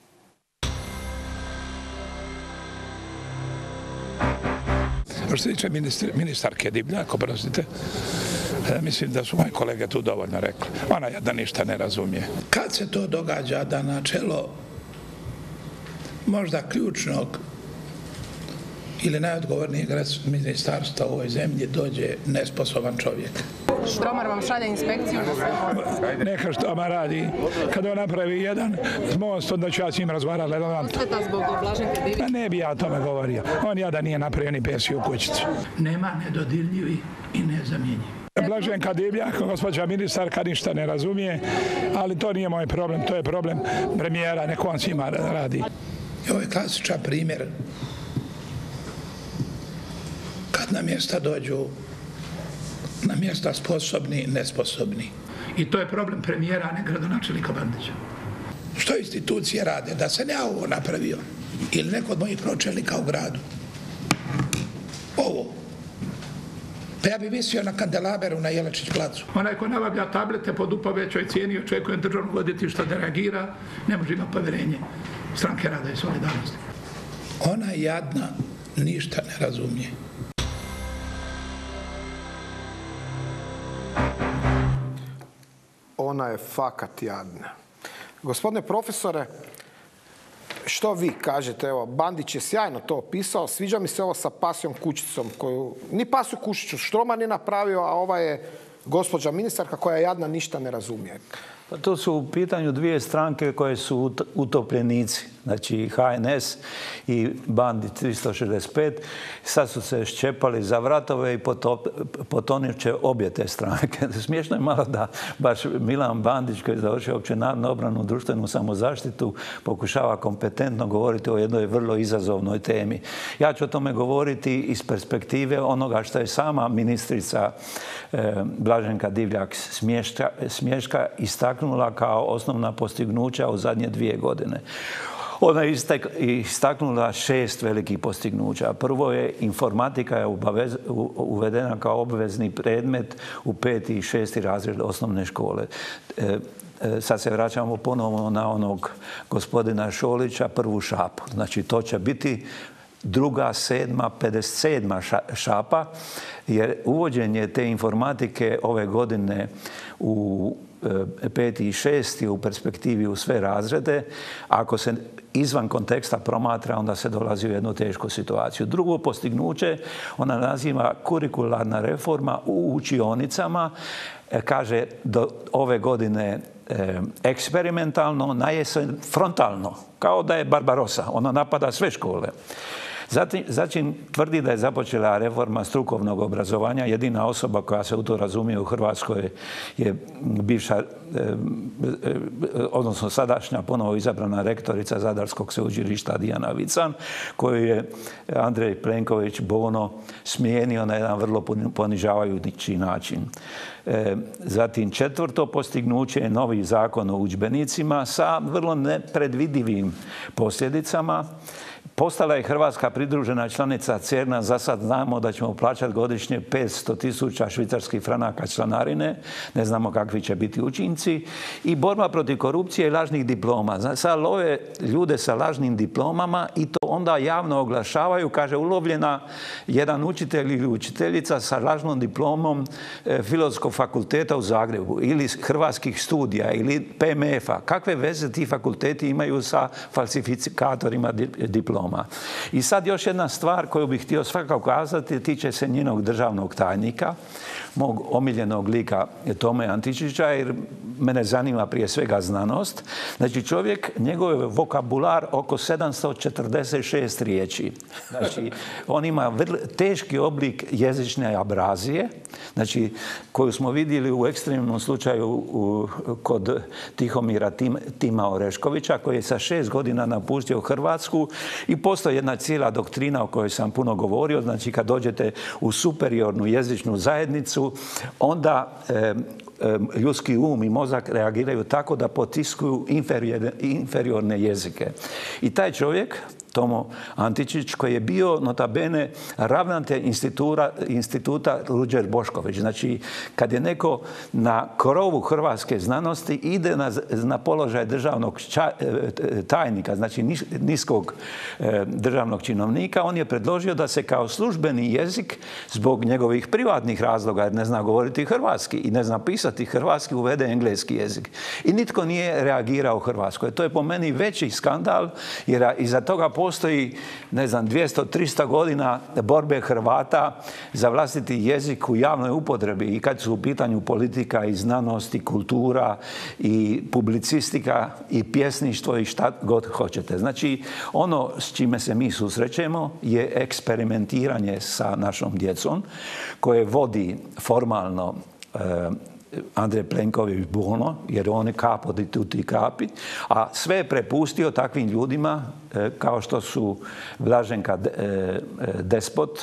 Što se tiče ministarke Divljak, oprostite, mislim da su moji kolege tu dovoljno rekli. Ona jedna ništa ne razumije. Kad se to događa da na čelo možda ključnog ili najodgovornijeg ministarstva u ovoj zemlji dođe nesposoban čovjek? Štromar vam šalje inspekciju? Neka Štromar radi. Kada on napravi jedan most, onda ću ja s njim razgovarati. Šteta zbog Blaženke Divljak? Ne bi ja o tome govorio. On ja da nije napravio ni pesiju kućicu. Nema nedodirljivi i nezamjenjivi. Blaženka Divljak, gospođa ministarka, ništa ne razumije, ali to nije moj problem, to je problem premijera, neko on svima radi. I ovo je klasičan primjer kad na mjesta dođu na mjesta sposobni i nesposobni. I to je problem premijera, a ne gradonačelnika Bandića. Što institucije rade? Da se ne ovo napravio ili neko od mojih pročelnika u gradu. Ovo. Pa ja bi visio na kandelaberu na Jelačić placu. Onaj ko nabavlja tablete po duplo većoj cijeni, očekujem državnog odvjetništva da reagira, ne može imati povjerenje Stranke rada i solidarnosti. Ona jadna ništa ne razumije. Ona je fakat jadna. Gospodine profesore, što vi kažete? Evo, Bandić je sjajno to opisao. Sviđa mi se ovo sa pasjom kućicom koju ni pasju kućicu Štromar nije napravio, a ova je gospođa ministarka koja jadna ništa ne razumije. Pa to su u pitanju dvije stranke koje su utopljenici. Znači H N S i Bandić tristo šezdeset pet. Sad su se ščepali za vratove i potonit će obje te stranke. Smiješno je malo da baš Milan Bandić, koji je završio općenarodnu obranu, društvenu samozaštitu, pokušava kompetentno govoriti o jednoj vrlo izazovnoj temi. Ja ću o tome govoriti iz perspektive onoga što je sama ministrica eh, Blaženka Divljak smješka, smješka istaknula kao osnovna postignuća u zadnje dvije godine. Ona je istaknula šest velikih postignuća. Prvo je informatika je uvedena kao obvezni predmet u peti i šesti razred osnovne škole. sad se vraćamo ponovno na onog gospodina Šolića, prvu šapu. Znači, to će biti druga, sedma, pedeset sedma šapa, jer uvođenje te informatike ove godine u peti i šesti u perspektivi u sve razrede, ako se izvan konteksta promatra, onda se dolazi u jednu tešku situaciju. Drugo postignuće, ona naziva kurikularna reforma u učionicama, kaže do ove godine eksperimentalno, na jesen frontalno, kao da je Barbarossa, ona napada sve škole. Zatim, zatim tvrdi da je započela reforma strukovnog obrazovanja. Jedina osoba koja se u to razumije u Hrvatskoj je bivša, odnosno sadašnja ponovo izabrana rektorica Zadarskog sveučilišta Dijana Vican, koju je Andrej Plenković Bono smijenio na jedan vrlo ponižavajući način. Zatim četvrto postignuće je novi zakon o udžbenicima sa vrlo nepredvidivim posljedicama. Postala je Hrvatska pridružena članica CERN-a. Za sad znamo da ćemo plaćati godišnje petsto tisuća švicarskih franaka članarine. Ne znamo kakvi će biti učinci. I borba protiv korupcije i lažnih diploma. Sad love ljude sa lažnim diplomama i to onda javno oglašavaju. Kaže, ulovljena jedan učitelj ili učiteljica sa lažnom diplomom Filozofskog fakulteta u Zagrebu ili Hrvatskih studija ili P M F-a. Kakve veze ti fakulteti imaju sa falsifikatorima diploma? I sad još jedna stvar koju bih htio svakako kazati, tiče se njenog državnog tajnika, mog omiljenog lika Tome Antičića, jer mene zanima prije svega znanost. Znači, čovjek, njegov je vokabular oko sedamsto četrdeset šest riječi. Znači, on ima teški oblik jezične abrazije, znači, koju smo vidjeli u ekstremnom slučaju u, kod Tihomira Tim, Tima Oreškovića, koji je sa šest godina napustio Hrvatsku i postoji jedna cijela doktrina o kojoj sam puno govorio. Znači, kad dođete u superiornu jezičnu zajednicu, onda e, e, ljudski um i mozak reagiraju tako da potiskuju inferiorne, inferiorne jezike. I taj čovjek, Tomo Antičić, koji je bio notabene ravnatelj instituta Ruđer Bošković. Znači, kad je neko na krovu hrvatske znanosti ide na, na položaj državnog ča, tajnika, znači niskog e, državnog činovnika, on je predložio da se kao službeni jezik zbog njegovih privatnih razloga, jer ne zna govoriti hrvatski i ne zna pisati hrvatski, uvede engleski jezik. I nitko nije reagirao u Hrvatskoj. To je po meni veći skandal, jer iza toga postoji, ne znam, dvjesto do tristo godina borbe Hrvata za vlastiti jezik u javnoj upotrebi i kad su u pitanju politika i znanost i kultura i publicistika i pjesništvo i šta god hoćete. Znači, ono s čime se mi susrećemo je eksperimentiranje sa našom djecom koje vodi formalno eh, Andrej Plenković Bono, jer on je capo di tutti capi, a sve je prepustio takvim ljudima kao što su Blaženka Despot,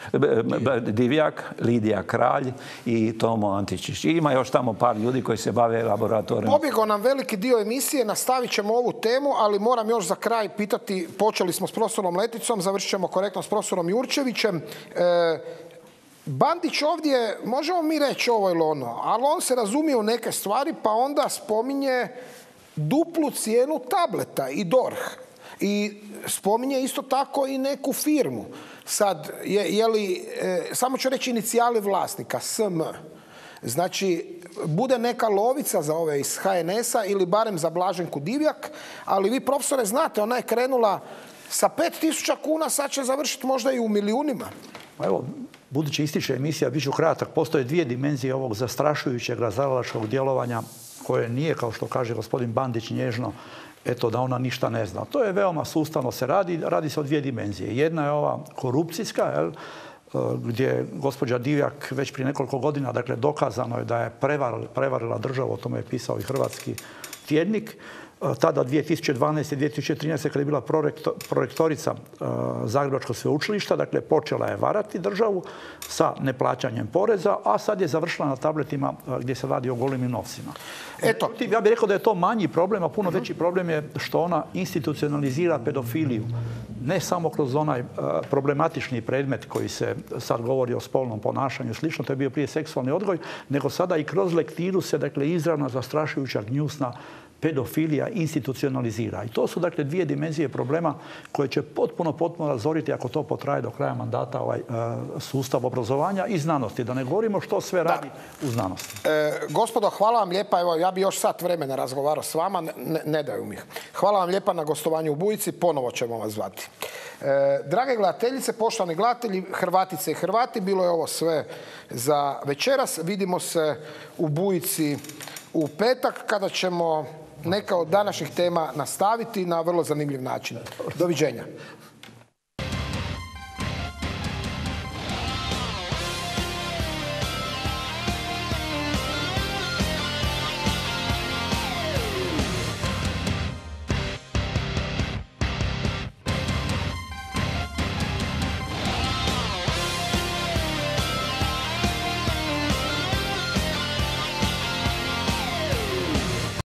Divjak, Lidija Kralj i Tomo Antičić. I ima još tamo par ljudi koji se bave laboratorijom. Pobjegao nam veliki dio emisije, nastavit ćemo ovu temu, ali moram još za kraj pitati, počeli smo s profesorom Leticom, završit ćemo korektno s profesorom Jurčevićem. E, Bandić ovdje, možemo mi reći ovo ili ono, ali on se razumije u neke stvari, pa onda spominje duplu cijenu tableta i D O R H. I spominje isto tako i neku firmu. Sad, je, je li, e, samo ću reći inicijali vlasnika, S M. Znači, bude neka lovica za ove iz H N S-a ili barem za Blaženku Divjak, ali vi, profesore, znate, ona je krenula sa pet tisuća kuna, sad će završiti možda i u milijunima. Evo, budući ističe emisija, bit ću kratak, postoje dvije dimenzije ovog zastrašujućeg razaralačkog djelovanja koje nije, kao što kaže gospodin Bandić, nježno, eto da ona ništa ne zna. To je veoma sustavno se radi, radi se o dvije dimenzije. Jedna je ova korupcijska, jel, gdje gospođa Divjak već prije nekoliko godina, dakle dokazano je da je prevarila, prevarila državu, o tome je pisao i Hrvatski tjednik. tada dvije tisuće dvanaeste. dvije tisuće trinaeste. kad je bila prorektorica Zagrebačkog sveučilišta, dakle počela je varati državu sa neplaćanjem poreza, a sad je završila na tabletima gdje se radi o golemim novcima. Eto, ja bih rekao da je to manji problem, a puno veći problem je što ona institucionalizira pedofiliju. Ne samo kroz onaj problematični predmet koji se sad govori o spolnom ponašanju, slično, to je bio prije seksualni odgoj, nego sada i kroz lektiru se, dakle, izravna zastrašujuća gnjusna pedofilija institucionalizira. I to su, dakle, dvije dimenzije problema koje će potpuno, potpuno razoriti ako to potraje do kraja mandata ovaj sustav obrazovanja i znanosti. Da ne govorimo što sve radi u znanosti. E, gospodo, hvala vam lijepa. Evo, ja bi još sat vremena razgovarao s vama. Ne, ne daju mi. Hvala vam lijepa na gostovanju u Bujici. Ponovo ćemo vas zvati. E, drage gledateljice, poštovani gledatelji, Hrvatice i Hrvati, bilo je ovo sve za večeras. Vidimo se u Bujici u petak kada ćemo neka od današnjih tema nastaviti na vrlo zanimljiv način. Doviđenja.